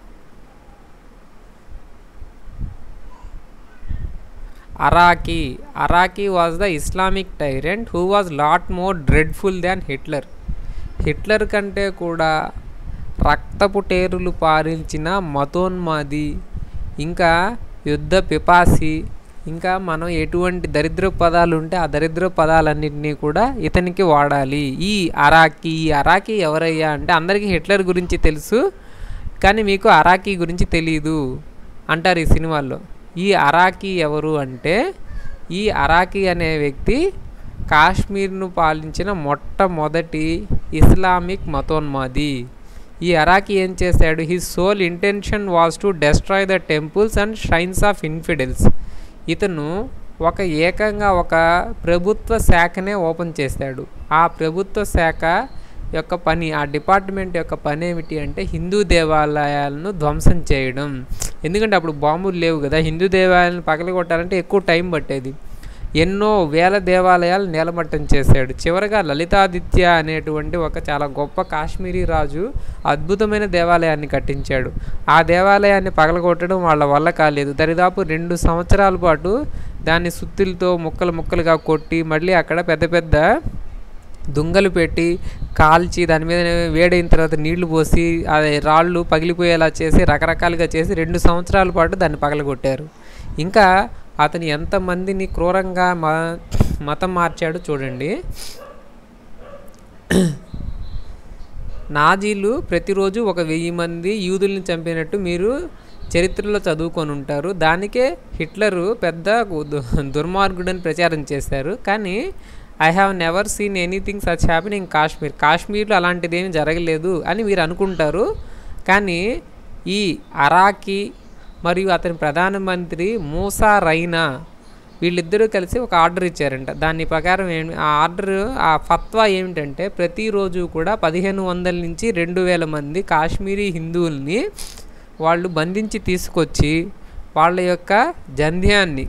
Araki Araki was the Islamic tyrant who was lot more dreadful than Hitler. Hitler కంటే కూడా రక్తపు టేరులు పారించిన మతోన్మాది, ఇంకా యుద్ధ పిపాసి, ఇంకా మనం ఎటువంటి దరిద్ర పదాలు ఉంటే ఆ దరిద్ర పదాలన్నింటినీ కూడా ఇతనికి వాడాలి. ఈ అరాకీ ఈ అరాకీ ఎవరయ్యా అంటే అందరికీ హిట్లర్ గురించి తెలుసు కానీ మీకు అరాకీ గురించి తెలీదు అంటారు ఈ సినిమాల్లో. ఈ అరాకీ ఎవరు అంటే ఈ అరాకీ అనే వ్యక్తి కాశ్మీర్ను పాలించిన మొట్టమొదటి ఇస్లామిక్ మతోన్మాది. ఈ అరాకీ ఏం చేశాడు? His sole intention was to destroy the temples and shrines of infidels. ఇతను ఒక ఏకంగా ఒక ప్రభుత్వ శాఖనే ఓపెన్ చేశాడు. ఆ ప్రభుత్వ శాఖ యొక్క పని, ఆ డిపార్ట్మెంట్ యొక్క పని ఏమిటి అంటే హిందూ దేవాలయాలను ధ్వంసం చేయడం. ఎందుకంటే అప్పుడు బాంబులు లేవు కదా, హిందూ దేవాలయాలను పగలగొట్టాలంటే ఎక్కువ టైం పట్టేది. ఎన్నో వేల దేవాలయాలు నేలమట్టం చేశాడు. చివరగా లలితాదిత్య అనేటువంటి ఒక చాలా గొప్ప కాశ్మీరీ రాజు అద్భుతమైన దేవాలయాన్ని కట్టించాడు. ఆ దేవాలయాన్ని పగలగొట్టడం వాళ్ళ వల్ల కాలేదు. దరిదాపు రెండు సంవత్సరాల పాటు దాన్ని సుత్తులతో ముక్కలు ముక్కలుగా కొట్టి మళ్ళీ అక్కడ పెద్ద పెద్ద దుంగలు పెట్టి కాల్చి దాని మీద వేడైన తర్వాత నీళ్లు పోసి అది రాళ్ళు పగిలిపోయేలా చేసి రకరకాలుగా చేసి రెండు సంవత్సరాల పాటు దాన్ని పగలగొట్టారు. ఇంకా అతను ఎంతమందిని క్రూరంగా మ మతం మార్చాడు చూడండి. నాజీలు ప్రతిరోజు ఒక వెయ్యి మంది యూదుల్ని చంపినట్టు మీరు చరిత్రలో చదువుకొని ఉంటారు. దానికే హిట్లరు పెద్ద దుర్మార్గుడని ప్రచారం చేశారు. కానీ I have never seen anything such happen in Kashmir. కాశ్మీర్లో అలాంటిది ఏమీ జరగలేదు అని మీరు అనుకుంటారు. కానీ ఈ అరాకీ మరియు అతని ప్రధానమంత్రి మూసా రైనా వీళ్ళిద్దరూ కలిసి ఒక ఆర్డర్ ఇచ్చారంట. దాని ప్రకారం ఏమి ఆ ఆర్డర్ ఆ ఫత్వా ఏమిటంటే ప్రతిరోజు కూడా పదిహేను వందల నుంచి రెండు వేల మంది కాశ్మీరీ హిందువుల్ని వాళ్ళు బంధించి తీసుకొచ్చి వాళ్ళ యొక్క జంధ్యాన్ని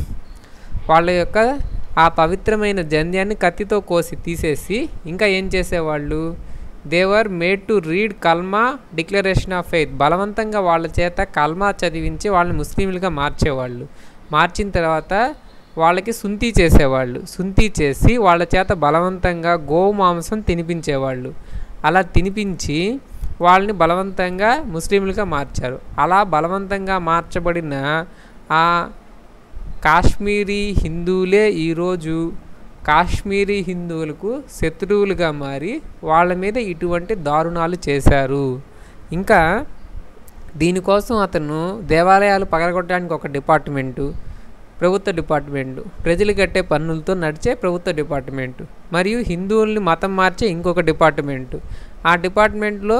వాళ్ళ యొక్క ఆ పవిత్రమైన జంధ్యాన్ని కత్తితో కోసి తీసేసి ఇంకా ఏం చేసేవాళ్ళు, they were made to read kalma declaration of faith. బలవంతంగా వాళ్ళ చేత కల్మా చదివించి వాళ్ళని ముస్లింలుగా మార్చేవాళ్ళు. మార్చిన తర్వాత వాళ్ళకి సుంతీ చేసేవాళ్ళు. సుంతీ చేసి వాళ్ళ చేత బలవంతంగా గోమాంసం తినిపించేవాళ్ళు. అలా తినిపించి వాళ్ళని బలవంతంగా ముస్లింలుగా మార్చారు. అలా బలవంతంగా మార్చబడిన ఆ కాశ్మీరీ హిందువులే ఈరోజు కాశ్మీరీ హిందువులకు శత్రువులుగా మారి వాళ్ళ మీద ఇటువంటి దారుణాలు చేశారు. ఇంకా దీనికోసం అతను దేవాలయాలు పగలగొట్టడానికి ఒక డిపార్ట్మెంటు, ప్రభుత్వ డిపార్ట్మెంటు, ప్రజలు కట్టే పన్నులతో నడిచే ప్రభుత్వ డిపార్ట్మెంటు, మరియు హిందువుల్ని మతం మార్చే ఇంకొక డిపార్ట్మెంటు. ఆ డిపార్ట్మెంట్లో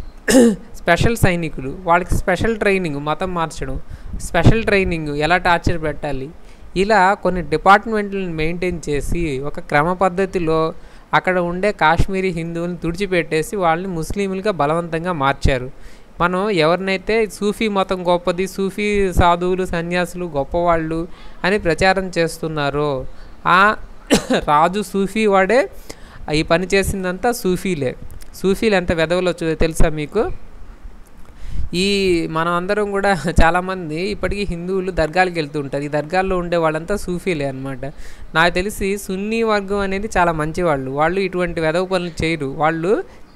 స్పెషల్ సైనికులు, వాళ్ళకి స్పెషల్ ట్రైనింగ్, మతం మార్చడం, స్పెషల్ ట్రైనింగ్, ఎలా టార్చర్ పెట్టాలి, ఇలా కొన్ని డిపార్ట్మెంట్లను మెయింటైన్ చేసి ఒక క్రమ పద్ధతిలో అక్కడ ఉండే కాశ్మీరీ హిందువులను తుడిచిపెట్టేసి వాళ్ళని ముస్లింలుగా బలవంతంగా మార్చారు. మనం ఎవరినైతే సూఫీ మతం గొప్పది, సూఫీ సాధువులు సన్యాసులు గొప్పవాళ్ళు అని ప్రచారం చేస్తున్నారో ఆ రాజు సూఫీ వాడే ఈ పని చేసిందంతా సూఫీలే. సూఫీలు ఎంత వెధవలో తెలుసా మీకు? ఈ మనం అందరం కూడా చాలామంది ఇప్పటికీ హిందువులు దర్గాలకు వెళ్తూ ఉంటారు. ఈ దర్గాల్లో ఉండే వాళ్ళంతా సూఫీలే అనమాట. నాకు తెలిసి సున్నీ వర్గం అనేది చాలా మంచివాళ్ళు. వాళ్ళు ఇటువంటి వెధవ పనులు చేయరు. వాళ్ళు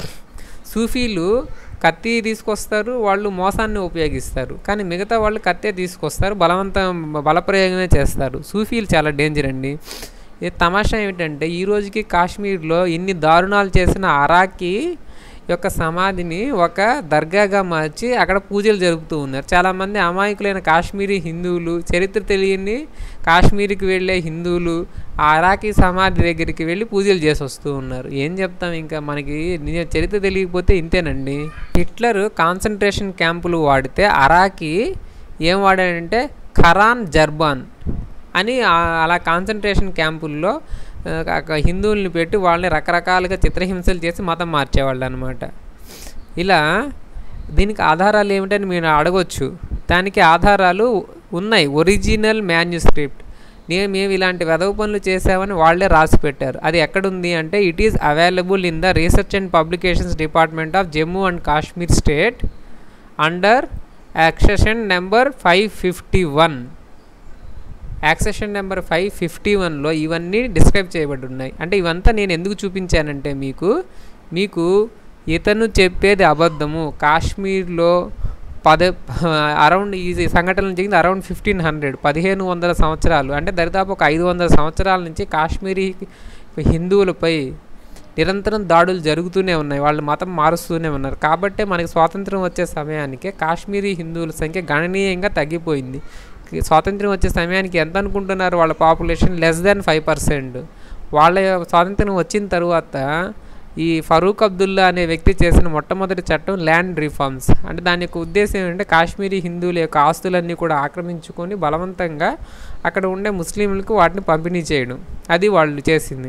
సూఫీలు కత్తి తీసుకొస్తారు, వాళ్ళు మోసాన్ని ఉపయోగిస్తారు. కానీ మిగతా వాళ్ళు కత్తే తీసుకొస్తారు, బలవంతం బలప్రయోగమే చేస్తారు. సూఫీలు చాలా డేంజర్ అండి. ఈ తమాషా ఏమిటంటే ఈ రోజుకి కాశ్మీర్లో ఇన్ని దారుణాలు చేసిన అరాకి యొక్క సమాధిని ఒక దర్గాగా మార్చి అక్కడ పూజలు జరుపుతూ ఉన్నారు. చాలామంది అమాయకులైన కాశ్మీరీ హిందువులు, చరిత్ర తెలియని కాశ్మీర్కి వెళ్ళే హిందువులు ఆ అరాకీ సమాధి దగ్గరికి వెళ్ళి పూజలు చేసి వస్తూ ఉన్నారు. ఏం చెప్తాం, ఇంకా మనకి చరిత్ర తెలియకపోతే ఇంతేనండి. హిట్లర్ కాన్సన్ట్రేషన్ క్యాంపులు వాడితే అరాకీ ఏం వాడాడంటే ఖరాన్ జర్బాన్ అని అలా కాన్సన్ట్రేషన్ క్యాంపుల్లో హిందువుల్ని పెట్టి వాళ్ళని రకరకాలుగా చిత్రహింసలు చేసి మతం మార్చేవాళ్ళు అనమాట. ఇలా దీనికి ఆధారాలు ఏమిటని మీరు అడగొచ్చు. దానికి ఆధారాలు ఉన్నాయి. Original manuscript. నేను మేము ఇలాంటి వెధవ పనులు చేసామని వాళ్ళే రాసి పెట్టారు. అది ఎక్కడుంది అంటే it is available in the research and publications department of Jammu and Kashmir state under accession number five fifty one. Accession number five fifty వన్లో ఇవన్నీ డిస్క్రైబ్ చేయబడి ఉన్నాయి. అంటే ఇవంతా నేను ఎందుకు చూపించానంటే మీకు మీకు ఇతను చెప్పేది అబద్ధము. కాశ్మీర్లో పద అరౌండ్ ఈ సంఘటనలు జరిగింది అరౌండ్ ఫిఫ్టీన్ హండ్రెడ్ పదిహేను వందల సంవత్సరాలు అంటే దరిదాపు ఒక ఐదు వందల సంవత్సరాల నుంచి కాశ్మీరీ హిందువులపై నిరంతరం దాడులు జరుగుతూనే ఉన్నాయి. వాళ్ళు మతం మారుస్తూనే ఉన్నారు. కాబట్టే మనకి స్వాతంత్రం వచ్చే సమయానికి కాశ్మీరీ హిందువుల సంఖ్య గణనీయంగా తగ్గిపోయింది. స్వాతంత్రం వచ్చే సమయానికి ఎంత అనుకుంటున్నారు? వాళ్ళ population less than five percent. వాళ్ళ స్వాతంత్రం వచ్చిన తర్వాత ఈ ఫరూక్ అబ్దుల్లా అనే వ్యక్తి చేసిన మొట్టమొదటి చట్టం ల్యాండ్ రిఫార్మ్స్. అంటే దాని యొక్క ఉద్దేశం ఏంటంటే కాశ్మీరీ హిందువుల యొక్క ఆస్తులన్నీ కూడా ఆక్రమించుకొని బలవంతంగా అక్కడ ఉండే ముస్లింలకు వాటిని పంపిణీ చేయడం. అది వాళ్ళు చేసింది.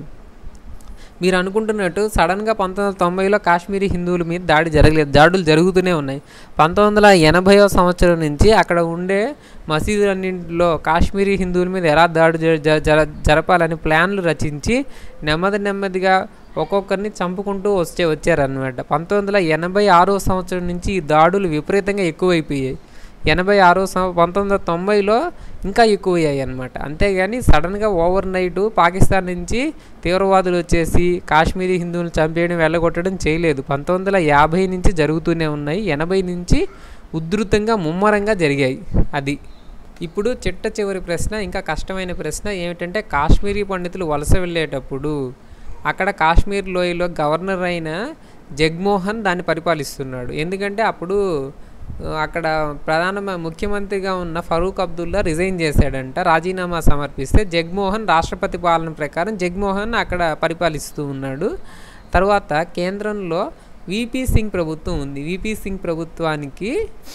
మీరు అనుకుంటున్నట్టు సడన్గా పంతొమ్మిది వందల తొంభైలో కాశ్మీరీ హిందువుల మీద దాడి జరగలేదు. దాడులు జరుగుతూనే ఉన్నాయి. పంతొమ్మిది వందల ఎనభైవ సంవత్సరం నుంచి అక్కడ ఉండే మసీదులన్నింటిలో కాశ్మీరీ హిందువుల మీద ఎలా దాడి జర జరపాలని ప్లాన్లు రచించి నెమ్మది నెమ్మదిగా ఒక్కొక్కరిని చంపుకుంటూ వచ్చే వచ్చారనమాట. పంతొమ్మిది వందల ఎనభై ఆరో సంవత్సరం నుంచి ఈ దాడులు విపరీతంగా ఎక్కువైపోయాయి. ఎనభై ఆరో సం పంతొమ్మిది వందల తొంభైలో ఇంకా ఎక్కువయ్యాయి అన్నమాట. అంతేగాని సడన్గా ఓవర్ నైట్ పాకిస్తాన్ నుంచి తీవ్రవాదులు వచ్చేసి కాశ్మీరీ హిందువులు చంపేయడం వెళ్ళగొట్టడం చేయలేదు. పంతొమ్మిది వందల యాభై నుంచి జరుగుతూనే ఉన్నాయి. ఎనభై నుంచి ఉధృతంగా ముమ్మరంగా జరిగాయి. అది ఇప్పుడు చిట్ట చివరి ప్రశ్న, ఇంకా కష్టమైన ప్రశ్న ఏమిటంటే కాశ్మీరీ పండితులు వలస వెళ్ళేటప్పుడు అక్కడ కాశ్మీర్ లోయలో గవర్నర్ అయిన జగ్మోహన్ దాన్ని పరిపాలిస్తున్నాడు. ఎందుకంటే అప్పుడు అక్కడ ప్రధాన ముఖ్యమంత్రిగా ఉన్న ఫరూక్ అబ్దుల్లా రిజైన్ చేశాడంట. రాజీనామా సమర్పిస్తే జగ్మోహన్ రాష్ట్రపతి పాలన ప్రకారం జగ్మోహన్ అక్కడ పరిపాలిస్తూ ఉన్నాడు. తర్వాత కేంద్రంలో విపి సింగ్ ప్రభుత్వం ఉంది. విపి సింగ్ ప్రభుత్వానికి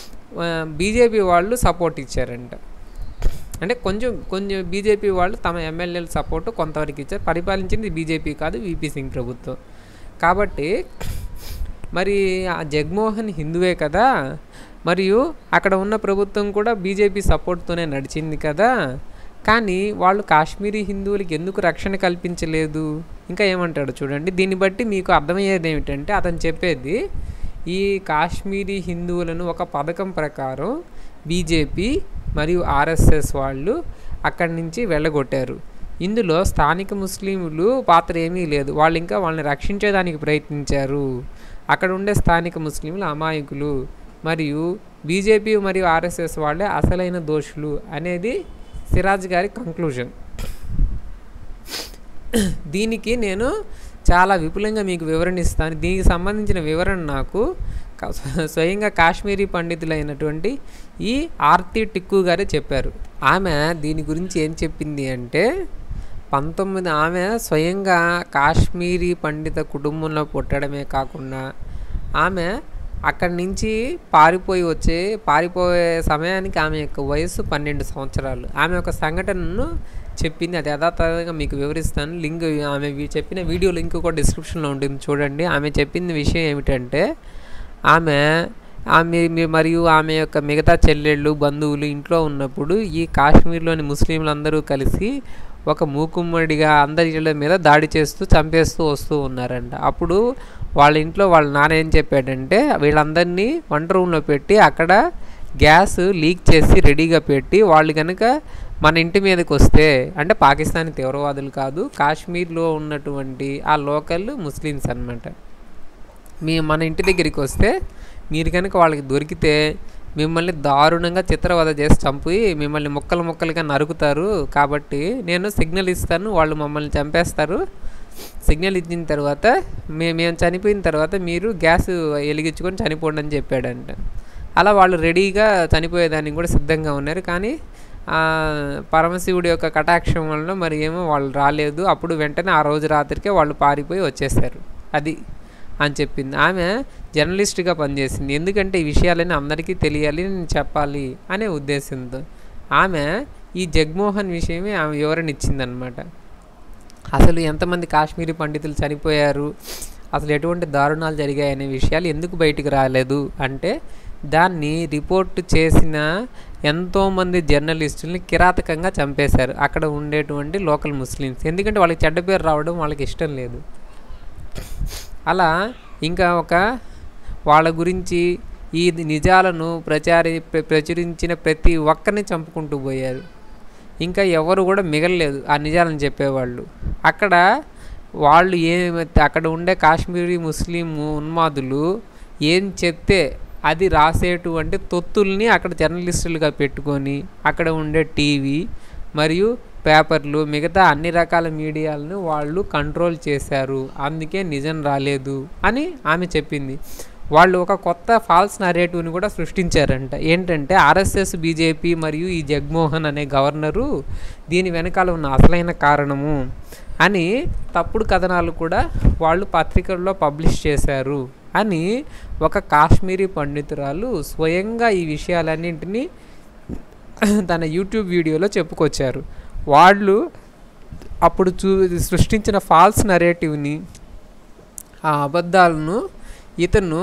బీజేపీ వాళ్ళు సపోర్ట్ ఇచ్చారంట. అంటే కొంచెం కొంచెం బీజేపీ వాళ్ళు తమ ఎమ్మెల్యేల సపోర్టు కొంతవరకు ఇచ్చారు. పరిపాలించింది బీజేపీ కాదు, విపి సింగ్ ప్రభుత్వం. కాబట్టి మరి ఆ జగ్మోహన్ హిందువే కదా, మరియు అక్కడ ఉన్న ప్రభుత్వం కూడా బీజేపీ సపోర్ట్తోనే నడిచింది కదా. కానీ వాళ్ళు కాశ్మీరీ హిందువులకి ఎందుకు రక్షణ కల్పించలేదు? ఇంకా ఏమంటాడు చూడండి. దీన్ని బట్టి మీకు అర్థమయ్యేది ఏమిటంటే అతను చెప్పేది ఈ కాశ్మీరీ హిందువులను ఒక పథకం ప్రకారం బీజేపీ మరియు ఆర్ఎస్ఎస్ వాళ్ళు అక్కడి నుంచి వెళ్ళగొట్టారు. ఇందులో స్థానిక ముస్లింలు పాత్ర ఏమీ లేదు. వాళ్ళు ఇంకా వాళ్ళని రక్షించేదానికి ప్రయత్నించారు. అక్కడ ఉండే స్థానిక ముస్లింలు అమాయకులు మరియు బీజేపీ మరియు ఆర్ఎస్ఎస్ వాళ్ళే అసలైన దోషులు అనేది సిరాజ్ గారి కంక్లూజన్. దీనికి నేను చాలా విపులంగా మీకు వివరణిస్తాను. దీనికి సంబంధించిన వివరణ నాకు స్వయంగా కాశ్మీరీ పండితులైనటువంటి ఈ ఆర్తి టిక్కు గారే చెప్పారు. ఆమె దీని గురించి ఏం చెప్పింది అంటే పంతొమ్మిది ఆమె స్వయంగా కాశ్మీరీ పండిత కుటుంబంలో పుట్టడమే కాకుండా ఆమె అక్కడి నుంచి పారిపోయి వచ్చే పారిపోయే సమయానికి ఆమె యొక్క వయసు పన్నెండు సంవత్సరాలు. ఆమె ఒక సంఘటనను చెప్పింది. అది యథాతథంగా మీకు వివరిస్తాను. లింక్ ఆమె చెప్పిన వీడియో లింక్ కూడా డిస్క్రిప్షన్లో ఉంటుంది, చూడండి. ఆమె చెప్పిన విషయం ఏమిటంటే ఆమె ఆమె మరియు ఆమె యొక్క మిగతా చెల్లెళ్ళు బంధువులు ఇంట్లో ఉన్నప్పుడు ఈ కాశ్మీర్లోని ముస్లింలందరూ కలిసి ఒక మూకుమ్మడిగా అందరి ఇళ్ళ మీద దాడి చేస్తూ చంపేస్తూ వస్తూ ఉన్నారంట. అప్పుడు వాళ్ళ ఇంట్లో వాళ్ళ నాన్న ఏం చెప్పాడంటే వీళ్ళందరినీ వంట రూమ్లో పెట్టి అక్కడ గ్యాస్ లీక్ చేసి రెడీగా పెట్టి వాళ్ళు కనుక మన ఇంటి మీదకి వస్తే, అంటే పాకిస్తానీ తీవ్రవాదులు కాదు, కాశ్మీర్లో ఉన్నటువంటి ఆ లోకల్ ముస్లిమ్స్ అన్నమాట, మీ మన ఇంటి దగ్గరికి వస్తే మీరు కనుక వాళ్ళకి దొరికితే మిమ్మల్ని దారుణంగా చిత్రవద చేసి చంపి మిమ్మల్ని ముక్కలు ముక్కలుగా నరుకుతారు. కాబట్టి నేను సిగ్నల్ ఇస్తాను, వాళ్ళు మమ్మల్ని చంపేస్తారు. సిగ్నల్ ఇచ్చిన తర్వాత మే మేము చనిపోయిన తర్వాత మీరు గ్యాస్ వెలిగించుకొని చనిపోండి అని చెప్పాడంట. అలా వాళ్ళు రెడీగా చనిపోయేదానికి కూడా సిద్ధంగా ఉన్నారు. కానీ పరమశివుడి యొక్క కటాక్షం వల్ల మరి ఏమో వాళ్ళు రాలేదు. అప్పుడు వెంటనే ఆ రోజు రాత్రికే వాళ్ళు పారిపోయి వచ్చేసారు. అది అని చెప్పింది. ఆమె జర్నలిస్ట్గా పనిచేసింది. ఎందుకంటే ఈ విషయాలని అందరికీ తెలియాలి, నేను చెప్పాలి అనే ఉద్దేశంతో ఆమె ఈ జగ్మోహన్ విషయమే ఆమె వివరణ ఇచ్చిందనమాట. అసలు ఎంతమంది కాశ్మీరీ పండితులు చనిపోయారు, అసలు ఎటువంటి దారుణాలు జరిగాయనే విషయాలు ఎందుకు బయటికి రాలేదు అంటే దాన్ని రిపోర్ట్ చేసిన ఎంతోమంది జర్నలిస్టుల్ని కిరాతకంగా చంపేశారు అక్కడ ఉండేటువంటి లోకల్ ముస్లిమ్స్. ఎందుకంటే వాళ్ళకి చెడ్డ పేరు రావడం వాళ్ళకి ఇష్టం లేదు. అలా ఇంకా ఒక వాళ్ళ గురించి ఈ నిజాలను ప్రచారి ప్రచురించిన ప్రతి ఒక్కరిని చంపుకుంటూ పోయారు. ఇంకా ఎవరు కూడా మిగలలేదు ఆ నిజాలను చెప్పేవాళ్ళు. అక్కడ వాళ్ళు ఏమైతే అక్కడ ఉండే కాశ్మీరీ ముస్లిం ఉన్మాదులు ఏం చెప్తే అది రాసేటువంటి తొత్తుల్ని అక్కడ జర్నలిస్టులుగా పెట్టుకొని అక్కడ ఉండే టీవీ మరియు పేపర్లు మిగతా అన్ని రకాల మీడియాలను వాళ్ళు కంట్రోల్ చేశారు. అందుకే నిజం రాలేదు అని ఆమె చెప్పింది. వాళ్ళు ఒక కొత్త ఫాల్స్ నరేటివ్ని కూడా సృష్టించారంట. ఏంటంటే ఆర్ఎస్ఎస్, బీజేపీ మరియు ఈ జగ్మోహన్ అనే గవర్నరు దీని వెనకాల ఉన్న అసలైన కారణము అని తప్పుడు కథనాలు కూడా వాళ్ళు పత్రికల్లో పబ్లిష్ చేశారు అని ఒక కాశ్మీరీ పండితురాలు స్వయంగా ఈ విషయాలన్నింటినీ తన యూట్యూబ్ వీడియోలో చెప్పుకొచ్చారు. వాళ్ళు అప్పుడు చూ సృష్టించిన ఫాల్స్ నరేటివ్ని, ఆ అబద్ధాలను ఇతను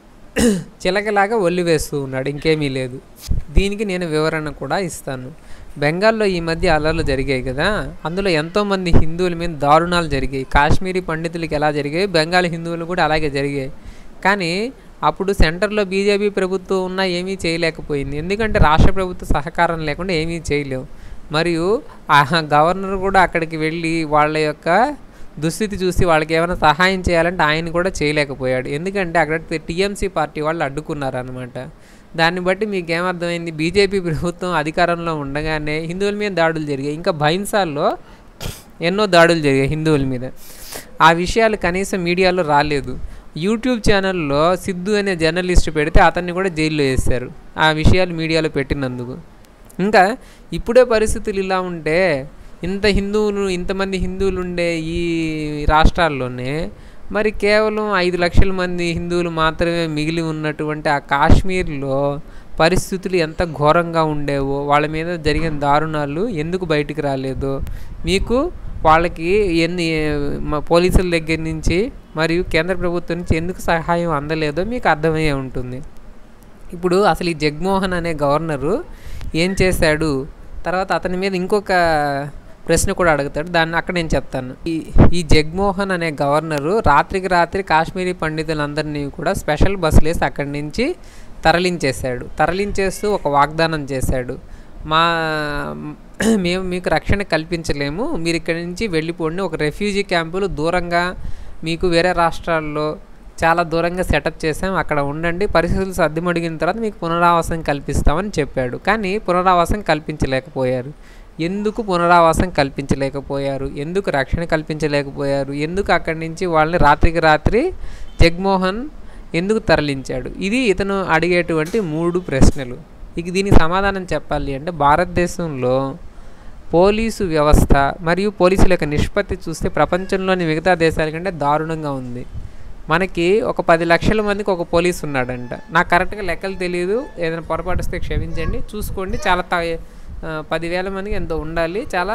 చిలకలాగా ఒల్లివేస్తూ ఉన్నాడు, ఇంకేమీ లేదు. దీనికి నేను వివరణ కూడా ఇస్తాను. బెంగాల్లో ఈ మధ్య అల్లర్లు జరిగాయి కదా, అందులో ఎంతోమంది హిందువుల మీద దారుణాలు జరిగాయి. కాశ్మీరీ పండితులకి ఎలా జరిగాయి, బెంగాల్ హిందువులు కూడా అలాగే జరిగాయి. కానీ అప్పుడు సెంటర్లో బీజేపీ ప్రభుత్వం ఉన్నా ఏమీ చేయలేకపోయింది. ఎందుకంటే రాష్ట్ర ప్రభుత్వ సహకారం లేకుండా ఏమీ చేయలేవు. మరియు ఆ గవర్నర్ కూడా అక్కడికి వెళ్ళి వాళ్ళ యొక్క దుస్థితి చూసి వాళ్ళకి ఏమైనా సహాయం చేయాలంటే ఆయన కూడా చేయలేకపోయాడు. ఎందుకంటే అక్కడ టీఎంసీ పార్టీ వాళ్ళు అడ్డుకున్నారనమాట. దాన్ని బట్టి మీకు ఏమర్థమైంది, బీజేపీ ప్రభుత్వం అధికారంలో ఉండగానే హిందువుల మీద దాడులు జరిగాయి. ఇంకా భైంసాల్లో ఎన్నో దాడులు జరిగాయి హిందువుల మీద. ఆ విషయాలు కనీసం మీడియాలో రాలేదు. యూట్యూబ్ ఛానల్లో సిద్ధు అనే జర్నలిస్ట్ పెడితే అతన్ని కూడా జైల్లో వేశారు ఆ విషయాలు మీడియాలో పెట్టినందుకు. ఇంకా ఇప్పుడే పరిస్థితులు ఇలా ఉంటే ఇంత హిందువులు ఇంతమంది హిందువులు ఉండే ఈ రాష్ట్రాల్లోనే మరి కేవలం ఐదు లక్షల మంది హిందువులు మాత్రమే మిగిలి ఉన్నటువంటి ఆ కాశ్మీర్లో పరిస్థితులు ఎంత ఘోరంగా ఉండేవో, వాళ్ళ మీద జరిగిన దారుణాలు ఎందుకు బయటికి రాలేదో, మీకు వాళ్ళకి ఎన్ని పోలీసుల దగ్గర నుంచి మరియు కేంద్ర ప్రభుత్వం నుంచి ఎందుకు సహాయం అందలేదో మీకు అర్థమయ్యే ఉంటుంది. ఇప్పుడు అసలు ఈ జగ్మోహన్ అనే గవర్నరు ఏం చేశాడు, తర్వాత అతని మీద ఇంకొక ప్రశ్న కూడా అడుగుతాడు, దాన్ని అక్కడ నేను చెప్తాను. ఈ ఈ జగ్మోహన్ అనే గవర్నరు రాత్రికి రాత్రి కాశ్మీరీ పండితులందరినీ కూడా స్పెషల్ బస్సులు వేసి అక్కడి నుంచి తరలించేశాడు. తరలించేస్తూ ఒక వాగ్దానం చేశాడు, మా మేము మీకు రక్షణ కల్పించలేము, మీరు ఇక్కడి నుంచి వెళ్ళిపోండి, ఒక రెఫ్యూజీ క్యాంపులు దూరంగా మీకు వేరే రాష్ట్రాల్లో చాలా దూరంగా సెటప్ చేసాం, అక్కడ ఉండండి, పరిస్థితులు సర్దుమడిగిన తర్వాత మీకు పునరావాసం కల్పిస్తామని చెప్పాడు. కానీ పునరావాసం కల్పించలేకపోయారు. ఎందుకు పునరావాసం కల్పించలేకపోయారు, ఎందుకు రక్షణ కల్పించలేకపోయారు, ఎందుకు అక్కడి నుంచి వాళ్ళని రాత్రికి రాత్రి జగ్మోహన్ ఎందుకు తరలించాడు, ఇది ఇతను అడిగేటువంటి మూడు ప్రశ్నలు. ఇక దీనికి సమాధానం చెప్పాలి అంటే భారతదేశంలో పోలీసు వ్యవస్థ మరియు పోలీసుల యొక్క నిష్పత్తి చూస్తే ప్రపంచంలోని మిగతా దేశాల కంటే దారుణంగా ఉంది. మనకి ఒక పది లక్షల మందికి ఒక పోలీసు ఉన్నాడంట. నాకు కరెక్ట్గా లెక్కలు తెలియదు, ఏదైనా పొరపాటు వస్తే క్షమించండి, చూసుకోండి. చాలా త పదివేల మందికి ఎంతో ఉండాలి. చాలా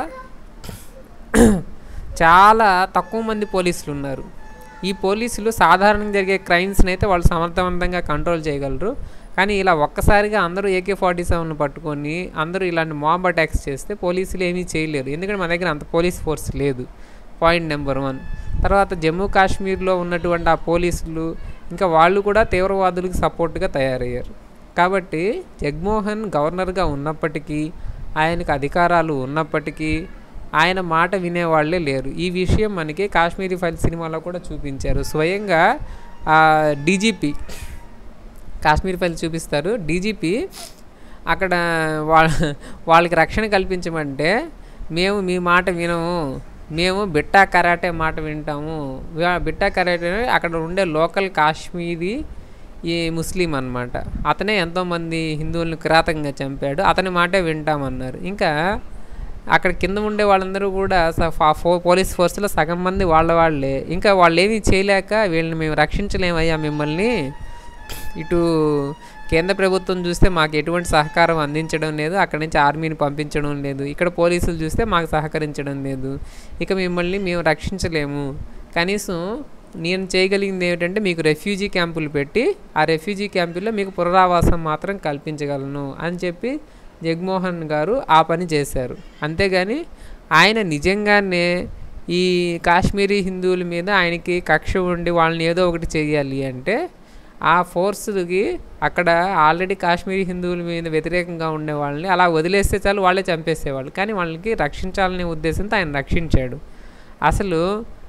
చాలా తక్కువ మంది పోలీసులు ఉన్నారు. ఈ పోలీసులు సాధారణంగా జరిగే క్రైమ్స్ని అయితే వాళ్ళు సమర్థవంతంగా కంట్రోల్ చేయగలరు. కానీ ఇలా ఒక్కసారిగా అందరూ ఏకే ఫార్టీ సెవెన్ పట్టుకొని అందరూ ఇలాంటి మాబ్ అటాక్స్ చేస్తే పోలీసులు ఏమీ చేయలేరు, ఎందుకంటే మన దగ్గర అంత పోలీస్ ఫోర్స్ లేదు. Point number one. తర్వాత జమ్మూ కాశ్మీర్లో ఉన్నటువంటి ఆ పోలీసులు ఇంకా వాళ్ళు కూడా తీవ్రవాదులకు సపోర్ట్గా తయారయ్యారు. కాబట్టి జగన్మోహన్ గవర్నర్గా ఉన్నప్పటికీ, ఆయనకు అధికారాలు ఉన్నప్పటికీ ఆయన మాట వినేవాళ్లే లేరు. ఈ విషయం మనకి కాశ్మీరీ ఫైల్స్ సినిమాలో కూడా చూపించారు. స్వయంగా డీజీపీ కాశ్మీర్ ఫైల్స్ చూపిస్తారు. డీజీపీ అక్కడ వాళ్ళ వాళ్ళకి రక్షణ కల్పించమంటే మేము మీ మాట వినము, మేము బిట్టా కరాటే మాట వింటాము. బిట్టా కరాటే అక్కడ ఉండే లోకల్ కాశ్మీరీ ఈ ముస్లిం అన్నమాట. అతనే ఎంతోమంది హిందువులను కిరాతకంగా చంపాడు, అతని మాటే వింటామన్నారు. ఇంకా అక్కడ కింద ఉండే వాళ్ళందరూ కూడా పోలీస్ ఫోర్స్లో సగం మంది వాళ్ళ వాళ్ళే. ఇంకా వాళ్ళు ఏమీ చేయలేక వీళ్ళని మేము రక్షించలేమయ్యా మిమ్మల్ని, ఇటు కేంద్ర ప్రభుత్వం చూస్తే మాకు ఎటువంటి సహకారం అందించడం లేదు, అక్కడి నుంచి ఆర్మీని పంపించడం లేదు, ఇక్కడ పోలీసులు చూస్తే మాకు సహకరించడం లేదు, ఇక మిమ్మల్ని మేము రక్షించలేము, కనీసం నేను చేయగలిగింది ఏమిటంటే మీకు రెఫ్యూజీ క్యాంపులు పెట్టి ఆ రెఫ్యూజీ క్యాంపుల్లో మీకు పునరావాసం మాత్రం కల్పించగలను అని చెప్పి జగన్మోహన్ గారు ఆ పని చేశారు. అంతేగాని ఆయన నిజంగానే ఈ కాశ్మీరీ హిందువుల మీద ఆయనకి కక్ష ఉండి వాళ్ళని ఏదో ఒకటి చేయాలి అంటే ఆ ఫోర్స్కి అక్కడ ఆల్రెడీ కాశ్మీరీ హిందువుల మీద వ్యతిరేకంగా ఉండే వాళ్ళని అలా వదిలేస్తే చాలు వాళ్ళే చంపేసేవాళ్ళు. కానీ వాళ్ళకి రక్షించాలనే ఉద్దేశంతో ఆయన రక్షించాడు. అసలు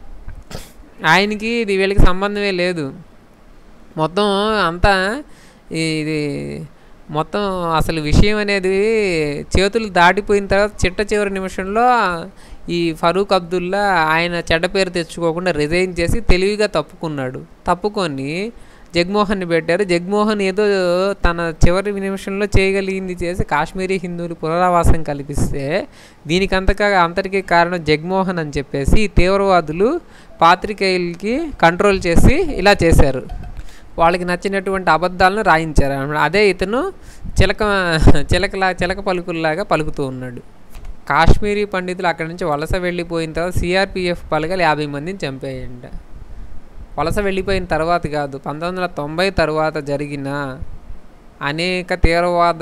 ఆయనకి ఇది వీళ్ళకి సంబంధమే లేదు. మొత్తం అంతా ఇది మొత్తం అసలు విషయం అనేది చేతులు దాటిపోయిన తర్వాత చిట్ట చివరి నిమిషంలో ఈ ఫరూక్ అబ్దుల్లా ఆయన చెడ్డ పేరు తెచ్చుకోకుండా రిజైన్ చేసి తెలివిగా తప్పుకున్నాడు. తప్పుకొని జగన్మోహన్ని పెట్టారు. జగన్మోహన్ ఏదో తన చివరి నిమిషంలో చేయగలిగింది చేసి కాశ్మీరీ హిందువులు పునరావాసం కల్పిస్తే దీనికి అంతగా అంతటికీ కారణం జగన్మోహన్ అని చెప్పేసి తీవ్రవాదులు పాత్రికేయులకి కంట్రోల్ చేసి ఇలా చేశారు. వాళ్ళకి నచ్చినటువంటి అబద్ధాలను రాయించారు అన్నమాట. అదే ఇతను చిలక చిలకలా చిలక పలుకుల్లాగా పలుకుతూ ఉన్నాడు. కాశ్మీరీ పండితులు అక్కడి నుంచి వలస వెళ్ళిపోయిన తర్వాత సిఆర్పిఎఫ్ బలగాలు యాభై మందిని చంపాయంట. వలస వెళ్ళిపోయిన తర్వాత కాదు, పంతొమ్మిది వందల తొంభై తర్వాత జరిగిన అనేక తీవ్రవాద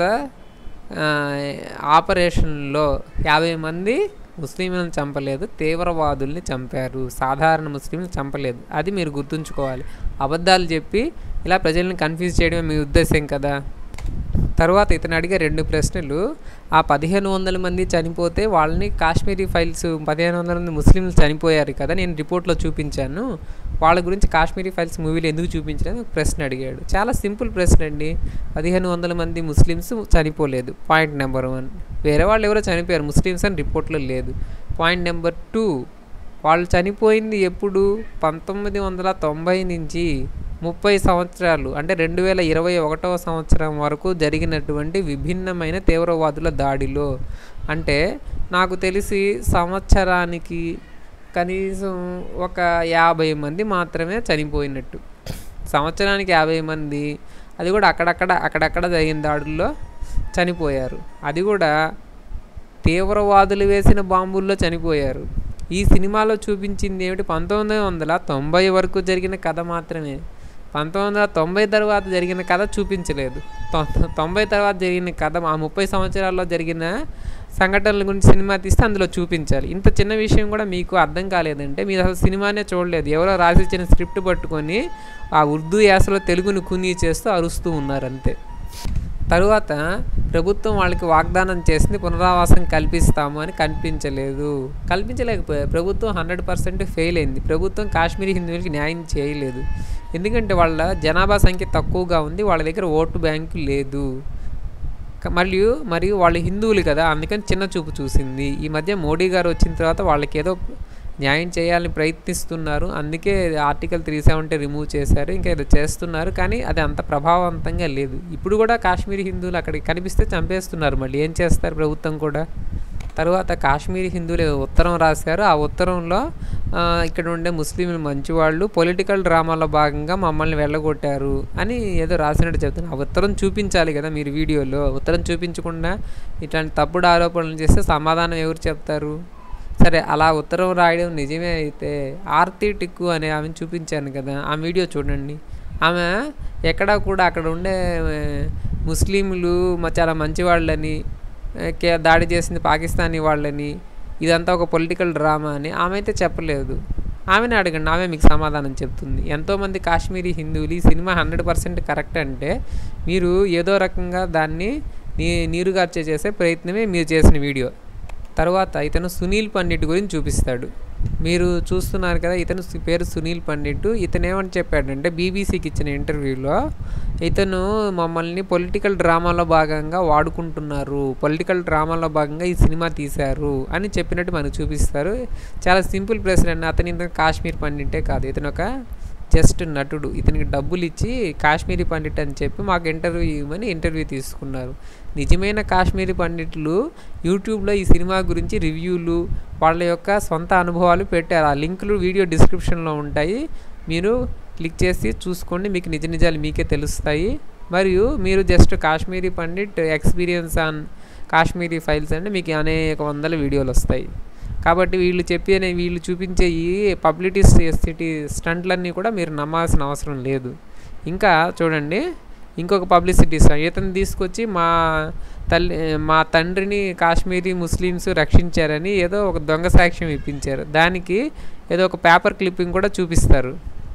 ఆపరేషన్లో యాభై మంది ముస్లింలను చంపలేదు, తీవ్రవాదుల్ని చంపారు. సాధారణ ముస్లింలు చంపలేదు. అది మీరు గుర్తుంచుకోవాలి. అబద్ధాలు చెప్పి ఇలా ప్రజల్ని కన్ఫ్యూజ్ చేయడమే మీ ఉద్దేశం కదా. తర్వాత ఇతను అడిగే రెండు ప్రశ్నలు, ఆ పదిహేను వందల మంది చనిపోతే వాళ్ళని కాశ్మీరీ ఫైల్స్ పదిహేను వందల మంది ముస్లింలు చనిపోయారు కదా, నేను రిపోర్ట్లో చూపించాను, వాళ్ళ గురించి కాశ్మీరీ ఫైల్స్ మూవీలో ఎందుకు చూపించలేదు ఒక ప్రశ్న అడిగాడు. చాలా సింపుల్ ప్రశ్న అండి. పదిహేను వందల మంది ముస్లిమ్స్ చనిపోలేదు, పాయింట్ నెంబర్ వన్. వేరే వాళ్ళు ఎవరో చనిపోయారు, ముస్లిమ్స్ అని రిపోర్ట్లో లేదు. పాయింట్ నెంబర్ టూ, వాళ్ళు చనిపోయింది ఎప్పుడు? పంతొమ్మిది వందల తొంభై నుంచి ముప్పై సంవత్సరాలు అంటే రెండు వేల ఇరవై ఒకటవ సంవత్సరం వరకు జరిగినటువంటి విభిన్నమైన తీవ్రవాదుల దాడిలో. అంటే నాకు తెలిసి సంవత్సరానికి కనీసం ఒక యాభై మంది మాత్రమే చనిపోయినట్టు. సంవత్సరానికి యాభై మంది, అది కూడా అక్కడక్కడ అక్కడక్కడ జరిగిన దాడుల్లో చనిపోయారు. అది కూడా తీవ్రవాదులు వేసిన బాంబుల్లో చనిపోయారు. ఈ సినిమాలో చూపించింది ఏమిటి? పంతొమ్మిది వందల తొంభై వరకు జరిగిన కథ మాత్రమే. పంతొమ్మిది వందల తొంభై తర్వాత జరిగిన కథ చూపించలేదు. తొంభై తర్వాత జరిగిన కథ, ఆ ముప్పై సంవత్సరాల్లో జరిగిన సంఘటనల గురించి సినిమా తీస్తే అందులో చూపించాలి. ఇంత చిన్న విషయం కూడా మీకు అర్థం కాలేదంటే మీరు అసలు సినిమానే చూడలేదు. ఎవరో రాసిచ్చిన స్క్రిప్ట్ పట్టుకొని ఆ ఉర్దూ యాసలో తెలుగుని కునీ చేస్తూ అరుస్తూ ఉన్నారు అంతే. తరువాత ప్రభుత్వం వాళ్ళకి వాగ్దానం చేసింది పునరావాసం కల్పిస్తాము అని, కల్పించలేదు. కల్పించలేకపోయారు. ప్రభుత్వం హండ్రెడ్ పర్సెంట్ ఫెయిల్ అయింది. ప్రభుత్వం కాశ్మీరీ హిందువులకి న్యాయం చేయలేదు. ఎందుకంటే వాళ్ళ జనాభా సంఖ్య తక్కువగా ఉంది, వాళ్ళ దగ్గర ఓటు బ్యాంకు లేదు, మరియు మరియు వాళ్ళు హిందువులు కదా, అందుకని చిన్న చూపు చూసింది. ఈ మధ్య మోడీ గారు వచ్చిన తర్వాత వాళ్ళకి ఏదో న్యాయం చేయాలని ప్రయత్నిస్తున్నారు. అందుకే ఆర్టికల్ త్రీ సెవెంటీ రిమూవ్ చేశారు, ఇంకా ఏదో చేస్తున్నారు. కానీ అది అంత ప్రభావవంతంగా లేదు. ఇప్పుడు కూడా కాశ్మీరీ హిందువులు అక్కడికి కనిపిస్తే చంపేస్తున్నారు. మళ్ళీ ఏం చేస్తారు ప్రభుత్వం కూడా. తర్వాత కాశ్మీరీ హిందువులు ఉత్తరం రాశారు. ఆ ఉత్తరంలో ఇక్కడ ఉండే ముస్లింలు మంచివాళ్ళు, పొలిటికల్ డ్రామాలో భాగంగా మమ్మల్ని వెళ్ళగొట్టారు అని ఏదో రాసినట్టు చెప్తున్నారు. ఆ ఉత్తరం చూపించాలి కదా మీరు వీడియోలో. ఉత్తరం చూపించకుండా ఇట్లాంటి తప్పుడు ఆరోపణలు చేస్తే సమాధానం ఎవరు చెప్తారు? సరే, అలా ఉత్తరం రాయడం నిజమే అయితే ఆర్తి టిక్కు అనే ఆమెను చూపించాను కదా, ఆ వీడియో చూడండి. ఆమె ఎక్కడా కూడా అక్కడ ఉండే ముస్లింలు చాలా మంచివాళ్ళని, దాడి చేసింది పాకిస్తానీ వాళ్ళని, ఇదంతా ఒక పొలిటికల్ డ్రామా అని ఆమె అయితే చెప్పలేదు. ఆమెనే అడగండి, ఆమె మీకు సమాధానం చెప్తుంది. ఎంతోమంది కాశ్మీరీ హిందువులు ఈ సినిమా హండ్రెడ్ పర్సెంట్ కరెక్ట్ అంటే మీరు ఏదో రకంగా దాన్ని నీ నీరుగార్చే చేసే ప్రయత్నమే మీరు చేసిన వీడియో. తర్వాత ఇతను సునీల్ పండిట్ గురించి చూపిస్తాడు. మీరు చూస్తున్నారు కదా, ఇతను పేరు సునీల్ పండిట్. ఇతను ఏమని చెప్పాడంటే బీబీసీకి ఇచ్చిన ఇంటర్వ్యూలో, ఇతను మమ్మల్ని పొలిటికల్ డ్రామాలో భాగంగా వాడుకుంటున్నారు, పొలిటికల్ డ్రామాలో భాగంగా ఈ సినిమా తీశారు అని చెప్పినట్టు మనకు చూపిస్తారు. చాలా సింపుల్ ప్రశ్న అండి. అతని ఇంత కాశ్మీర్ పండిటే కాదు, ఇతను ఒక జస్ట్ నటుడు. ఇతనికి డబ్బులు ఇచ్చి కాశ్మీరీ పండిట్ అని చెప్పి మాకు ఇంటర్వ్యూ ఇవ్వమని ఇంటర్వ్యూ తీసుకున్నారు. నిజమైన కాశ్మీరీ పండిట్లు యూట్యూబ్లో ఈ సినిమా గురించి రివ్యూలు, వాళ్ళ యొక్క సొంత అనుభవాలు పెట్టారు. ఆ లింకులు వీడియో డిస్క్రిప్షన్లో ఉంటాయి, మీరు క్లిక్ చేసి చూసుకోండి, మీకు నిజ నిజాలు మీకే తెలుస్తాయి. మరియు మీరు just Kashmiri pandit experience on Kashmiri files అంటే మీకు అనేక వందల వీడియోలు వస్తాయి. కాబట్టి వీళ్ళు చెప్పే వీళ్ళు చూపించే ఈ పబ్లిసిటీ స్టంట్లన్నీ కూడా మీరు నమ్మాల్సిన అవసరం లేదు. ఇంకా చూడండి, ఇంకొక పబ్లిసిటీ స్టంట్. ఇతను తీసుకొచ్చి మా తల్లి మా తండ్రిని కాశ్మీరీ ముస్లిమ్స్ రక్షించారని ఏదో ఒక దొంగ సాక్ష్యం ఇప్పించారు. దానికి ఏదో ఒక పేపర్ క్లిప్పింగ్ కూడా చూపిస్తారు.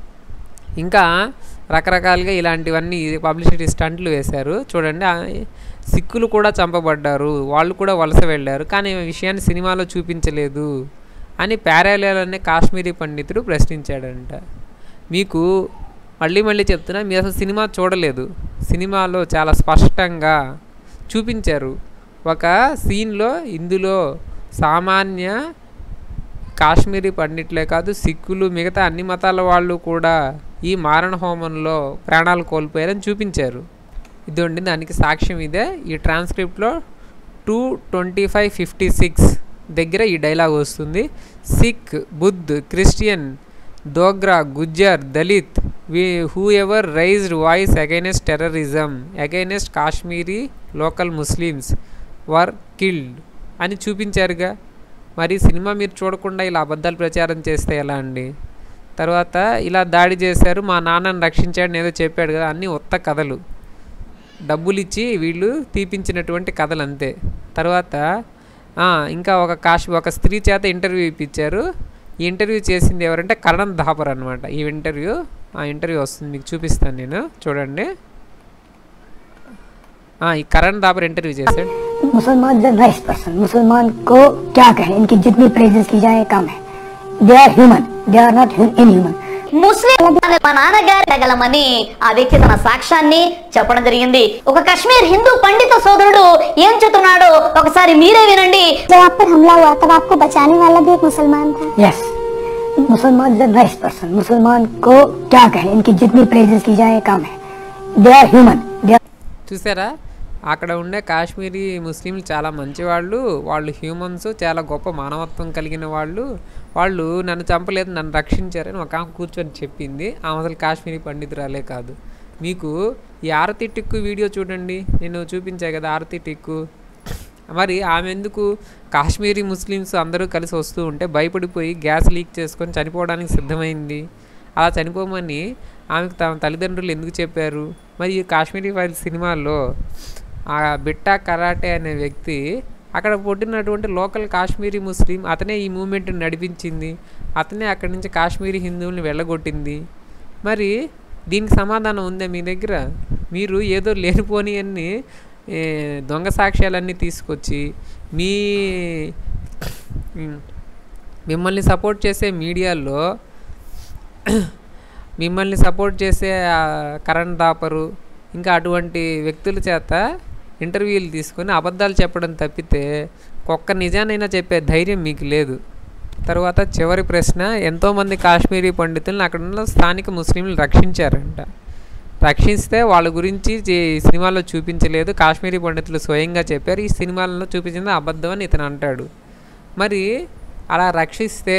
ఇంకా రకరకాలుగా ఇలాంటివన్నీ పబ్లిసిటీ స్టంట్లు వేశారు. చూడండి, సిక్కులు కూడా చంపబడ్డారు, వాళ్ళు కూడా వలస వెళ్ళారు, కానీ ఈ విషయాన్ని సినిమాలో చూపించలేదు అని ప్యారాలెల్ అనే కాశ్మీరీ పండితుడు ప్రశ్నించాడంట. మీకు మళ్ళీ మళ్ళీ చెప్తున్నా, మీరు అసలు సినిమా చూడలేదు. సినిమాలో చాలా స్పష్టంగా చూపించారు. ఒక సీన్లో ఇందులో సామాన్య కాశ్మీరీ పండిట్లే కాదు, సిక్కులు, మిగతా అన్ని మతాల వాళ్ళు కూడా ఈ మారణ హోమంలో ప్రాణాలు కోల్పోయారని చూపించారు. ఇదండి దానికి సాక్ష్యం ఇదే. ఈ ట్రాన్స్క్రిప్ట్లో two twenty five fifty six దగ్గర ఈ డైలాగ్ వస్తుంది. Sikh, Buddh, Christian, Dogra, Gujjar, Dalit, we who ever raised voice against terrorism against Kashmiri local Muslims were killed అని చూపించారుగా. మరి సినిమా మీరు చూడకుండా ఇలా అబద్ధాలు ప్రచారం చేస్తే ఎలా అండి? తర్వాత ఇలా దాడి చేశారు, మా నాన్నని రక్షించాడని ఏదో చెప్పాడు కదా, అన్నీ ఉత్త కథలు, డబ్బులు ఇచ్చి వీళ్ళు తీపించినటువంటి కథలు అంతే. తర్వాత ఇంకా ఒక కాశ్ ఒక స్త్రీ చేత ఇంటర్వ్యూ ఇప్పించారు. ఈ ఇంటర్వ్యూ చేసింది ఎవరంటే కరణ్ థాపర్ అనమాట. ఈ ఇంటర్వ్యూ ఆ ఇంటర్వ్యూ వస్తుంది, మీకు చూపిస్తాను నేను, చూడండి. ఈ కరణ్ థాపర్ ఇంటర్వ్యూ చేశాడు. मुसलमान इज अ नाइस पर्सन. मुसलमान को क्या कहें, इनकी जितनी प्रेजेस की जाए कम है. They are human, they are not inhuman. Muslim మా నాన్నగారి తగలమని ఆ వ్యక్తి తన సాక్ష్యాన్ని చెప్పడం జరిగింది. ఒక కశ్మీర్ హిందూ పండిత సోదరుడు ఏం చెప్తున్నాడో ఒకసారి మీరే వినండి. जब आप पर हमला हुआ तब आपको बचाने वाला भी एक मुसलमान था. यस, मुसलमान इज अ नाइस पर्सन. मुसलमान को क्या कहें, इनकी जितनी प्रेजेस की जाए कम है. They are human. చూసారా, అక్కడ ఉండే కాశ్మీరీ ముస్లింలు చాలా మంచివాళ్ళు, వాళ్ళు హ్యూమన్స్, చాలా గొప్ప మానవత్వం కలిగిన వాళ్ళు, వాళ్ళు నన్ను చంపలేదు, నన్ను రక్షించారని ఒక ఆమె కూర్చొని చెప్పింది. ఆమె అసలు కాశ్మీరీ పండితురాలే కాదు. మీకు ఈ ఆరతి టిక్కు వీడియో చూడండి, నేను చూపించాను కదా ఆరతి టిక్కు. మరి ఆమె ఎందుకు కాశ్మీరీ ముస్లిమ్స్ అందరూ కలిసి వస్తూ ఉంటే భయపడిపోయి గ్యాస్ లీక్ చేసుకొని చనిపోవడానికి సిద్ధమైంది? అలా చనిపోమని ఆమెకు తమ తల్లిదండ్రులు ఎందుకు చెప్పారు? మరి ఈ కాశ్మీరీ ఫైల్స్ సినిమాల్లో ఆ బిట్టా కరాటే అనే వ్యక్తి అక్కడ పుట్టినటువంటి లోకల్ కాశ్మీరీ ముస్లిం, అతనే ఈ మూమెంట్ని నడిపించింది, అతనే అక్కడి నుంచి కాశ్మీరీ హిందువుల్ని వెళ్ళగొట్టింది. మరి దీనికి సమాధానం ఉందా మీ దగ్గర? మీరు ఏదో లేనిపోని అన్ని దొంగ సాక్ష్యాలన్నీ తీసుకొచ్చి మీ మిమ్మల్ని సపోర్ట్ చేసే మీడియాలో మిమ్మల్ని సపోర్ట్ చేసే కరణ్ థాపరు ఇంకా అటువంటి వ్యక్తుల చేత ఇంటర్వ్యూలు తీసుకొని అబద్ధాలు చెప్పడం తప్పితే ఒక్క నిజానైనా చెప్పే ధైర్యం మీకు లేదు. తర్వాత చివరి ప్రశ్న, ఎంతోమంది కాశ్మీరీ పండితులను అక్కడ ఉన్న స్థానిక ముస్లింలు రక్షించారంట. రక్షిస్తే వాళ్ళ గురించి ఈ సినిమాలో చూపించలేదు, కాశ్మీరీ పండితులు స్వయంగా చెప్పారు, ఈ సినిమాలలో చూపించింది అబద్ధం అని ఇతను అంటాడు. మరి అలా రక్షిస్తే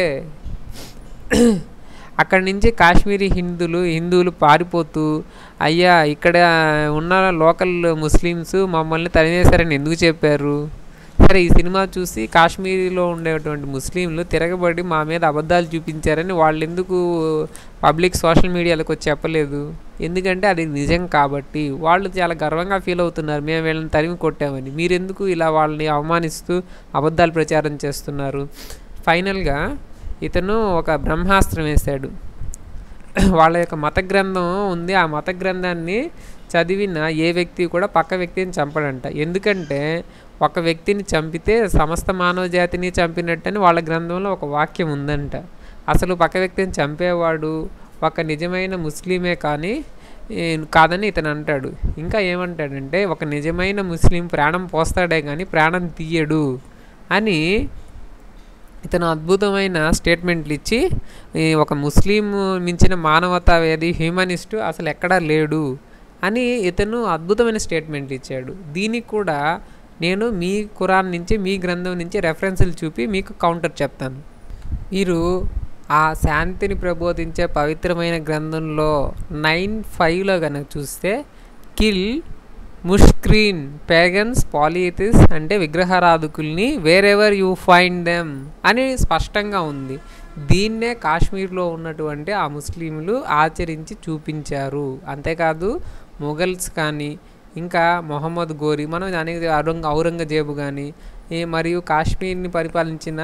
అక్కడి నుంచి కాశ్మీరీ హిందువులు హిందువులు పారిపోతూ, అయ్యా ఇక్కడ ఉన్న లోకల్ ముస్లిమ్స్ మమ్మల్ని తరిమేశారని ఎందుకు చెప్పారు? సరే ఈ సినిమా చూసి కాశ్మీరీలో ఉండేటువంటి ముస్లింలు తిరగబడి మా మీద అబద్ధాలు చూపించారని వాళ్ళు ఎందుకు పబ్లిక్ సోషల్ మీడియాలకు వచ్చి చెప్పలేదు? ఎందుకంటే అది నిజం కాబట్టి. వాళ్ళు చాలా గర్వంగా ఫీల్ అవుతున్నారు మేము వీళ్ళని తరిమి కొట్టామని. మీరెందుకు ఇలా వాళ్ళని అవమానిస్తూ అబద్ధాలు ప్రచారం చేస్తున్నారు? ఫైనల్గా ఇతను ఒక బ్రహ్మాస్త్రం వేశాడు. వాళ్ళ యొక్క మత గ్రంథం ఉంది, ఆ మత గ్రంథాన్ని చదివిన ఏ వ్యక్తి కూడా పక్క వ్యక్తిని చంపడంట. ఎందుకంటే ఒక వ్యక్తిని చంపితే సమస్త మానవ జాతిని చంపినట్టని వాళ్ళ గ్రంథంలో ఒక వాక్యం ఉందంట. అసలు పక్క వ్యక్తిని చంపేవాడు ఒక నిజమైన ముస్లిమే కానీ కాదని ఇతను అంటాడు. ఇంకా ఏమంటాడంటే ఒక నిజమైన ముస్లిం ప్రాణం పోస్తాడే కానీ ప్రాణం తీయడు అని ఇతను అద్భుతమైన స్టేట్మెంట్లు ఇచ్చి ఒక ముస్లిం మించిన మానవతావాది హ్యూమనిస్టు అసలు ఎక్కడా లేడు అని ఇతను అద్భుతమైన స్టేట్మెంట్లు ఇచ్చాడు. దీనికి కూడా నేను మీ ఖురాన్ నుంచి మీ గ్రంథం నుంచి రెఫరెన్సులు చూపి మీకు కౌంటర్ చెప్తాను. మీరు ఆ శాంతిని ప్రబోధించే పవిత్రమైన గ్రంథంలో నైన్ ఫైవ్లో కనుక చూస్తే కిల్ ముష్క్రీన్ పేగన్స్ పాలిథిస్ అంటే విగ్రహారాధకుల్ని వేరెవర్ యూ ఫైండ్ దెమ్ అని స్పష్టంగా ఉంది. దీన్నే కాశ్మీర్లో ఉన్నటువంటి ఆ ముస్లింలు ఆచరించి చూపించారు. అంతేకాదు మొఘల్స్ కానీ ఇంకా మొహమ్మద్ గోరి మనం అనేది ఔరంగ ఔరంగజేబు కానీ మరియు కాశ్మీర్ని పరిపాలించిన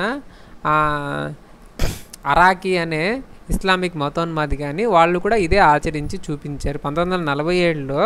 అరాకీ అనే ఇస్లామిక్ మతోన్మాది కానీ వాళ్ళు కూడా ఇదే ఆచరించి చూపించారు. పంతొమ్మిది వందల నలభై ఏడులో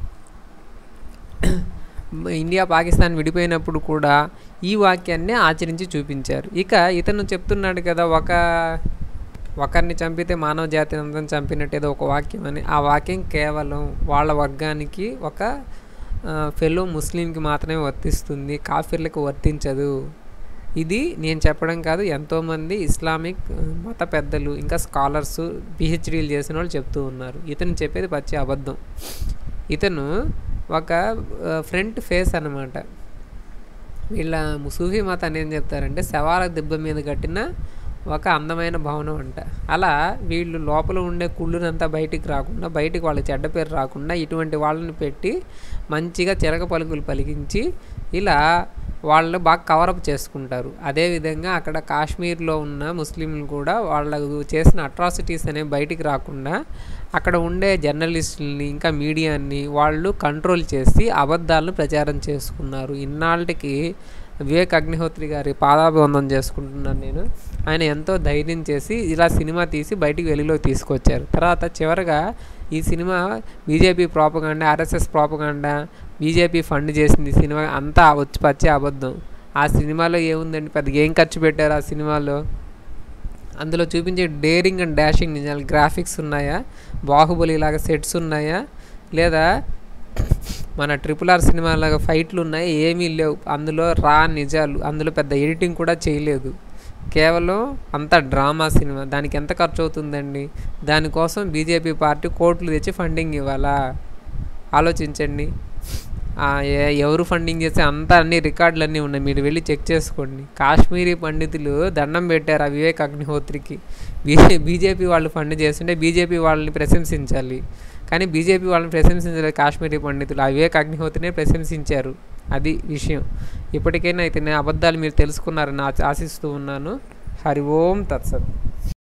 ఇండియా పాకిస్తాన్ విడిపోయినప్పుడు కూడా ఈ వాక్యాన్ని ఆచరించి చూపించారు. ఇక ఇతను చెప్తున్నాడు కదా ఒక ఒకరిని చంపితే మానవ జాతిని అంతా చంపినట్టు ఏదో ఒక వాక్యం అని. ఆ వాక్యం కేవలం వాళ్ళ వర్గానికి ఒక ఫెలో ముస్లింకి మాత్రమే వర్తిస్తుంది, కాఫీర్లకు వర్తించదు. ఇది నేను చెప్పడం కాదు, ఎంతోమంది ఇస్లామిక్ మత పెద్దలు ఇంకా స్కాలర్స్ పిహెచ్డీలు చేసిన వాళ్ళు చెప్తూ ఉన్నారు. ఇతను చెప్పేది పచ్చి అబద్ధం. ఇతను ఒక ఫ్రంట్ ఫేస్ అన్నమాట. వీళ్ళ సూఫీ మతాన్ని ఏం చెప్తారంటే శవాల దెబ్బ మీద కట్టిన ఒక అందమైన భవనం అంట. అలా వీళ్ళు లోపల ఉండే కుళ్ళునంతా బయటికి రాకుండా, బయటికి వాళ్ళ చెడ్డ పేరు రాకుండా ఇటువంటి వాళ్ళని పెట్టి మంచిగా చిరక పలుకులు పలికించి ఇలా వాళ్ళు బాగా కవరప్ చేసుకుంటారు. అదేవిధంగా అక్కడ కాశ్మీర్లో ఉన్న ముస్లింలు కూడా వాళ్ళకు చేసిన అట్రాసిటీస్ అనేవి బయటికి రాకుండా అక్కడ ఉండే జర్నలిస్టులని ఇంకా మీడియాని వాళ్ళు కంట్రోల్ చేసి అబద్ధాలను ప్రచారం చేసుకున్నారు. ఇన్నాళ్ళకి వివేక్ అగ్నిహోత్రి గారి పాదాభివందనం చేసుకుంటున్నాను నేను. ఆయన ఎంతో ధైర్యం చేసి ఇలా సినిమా తీసి బయటికి వెలుగులోకి తీసుకొచ్చారు. తర్వాత చివరగా ఈ cinema BJP propaganda, RSS propaganda, BJP fund చేసింది సినిమా అంతా వచ్చి పచ్చే అబద్ధం. ఆ సినిమాలో ఏముందండి, పెద్దగా ఏం ఖర్చు పెట్టారు ఆ సినిమాలో? అందులో చూపించే డేరింగ్ అండ్ డాషింగ్ నిజాలు గ్రాఫిక్స్ ఉన్నాయా? బాహుబలి లాగా సెట్స్ ఉన్నాయా? లేదా మన ట్రిపుల్ ఆర్ సినిమా లాగా ఫైట్లు ఉన్నాయి? ఏమీ లేవు. అందులో రా నిజాలు. అందులో పెద్ద ఎడిటింగ్ కూడా చేయలేదు. కేవలం అంత డ్రామా సినిమా. దానికి ఎంత ఖర్చు అవుతుందండి? దానికోసం బీజేపీ పార్టీ కోట్లు తెచ్చి ఫండింగ్ ఇవ్వాలా? ఆలోచించండి. ఎవరు ఫండింగ్ చేస్తే అంతా అన్ని రికార్డులు అన్నీ ఉన్నాయి, మీరు వెళ్ళి చెక్ చేసుకోండి. కాశ్మీరీ పండితులు దండం పెట్టారు ఆ వివేక్ అగ్నిహోత్రికి. బీజే బీజేపీ వాళ్ళు ఫండ్ చేస్తుంటే బీజేపీ వాళ్ళని ప్రశంసించాలి, కానీ బీజేపీ వాళ్ళని ప్రశంసించలేదు కాశ్మీరీ పండితులు. ఆ వివేక్ అగ్నిహోత్రినే ప్రశంసించారు. అది విషయం. ఇప్పటికైనా అయితే అబద్ధాలు మీరు తెలుసుకున్నారని ఆశిస్తూ ఉన్నాను. హరి ఓం తత్సత్.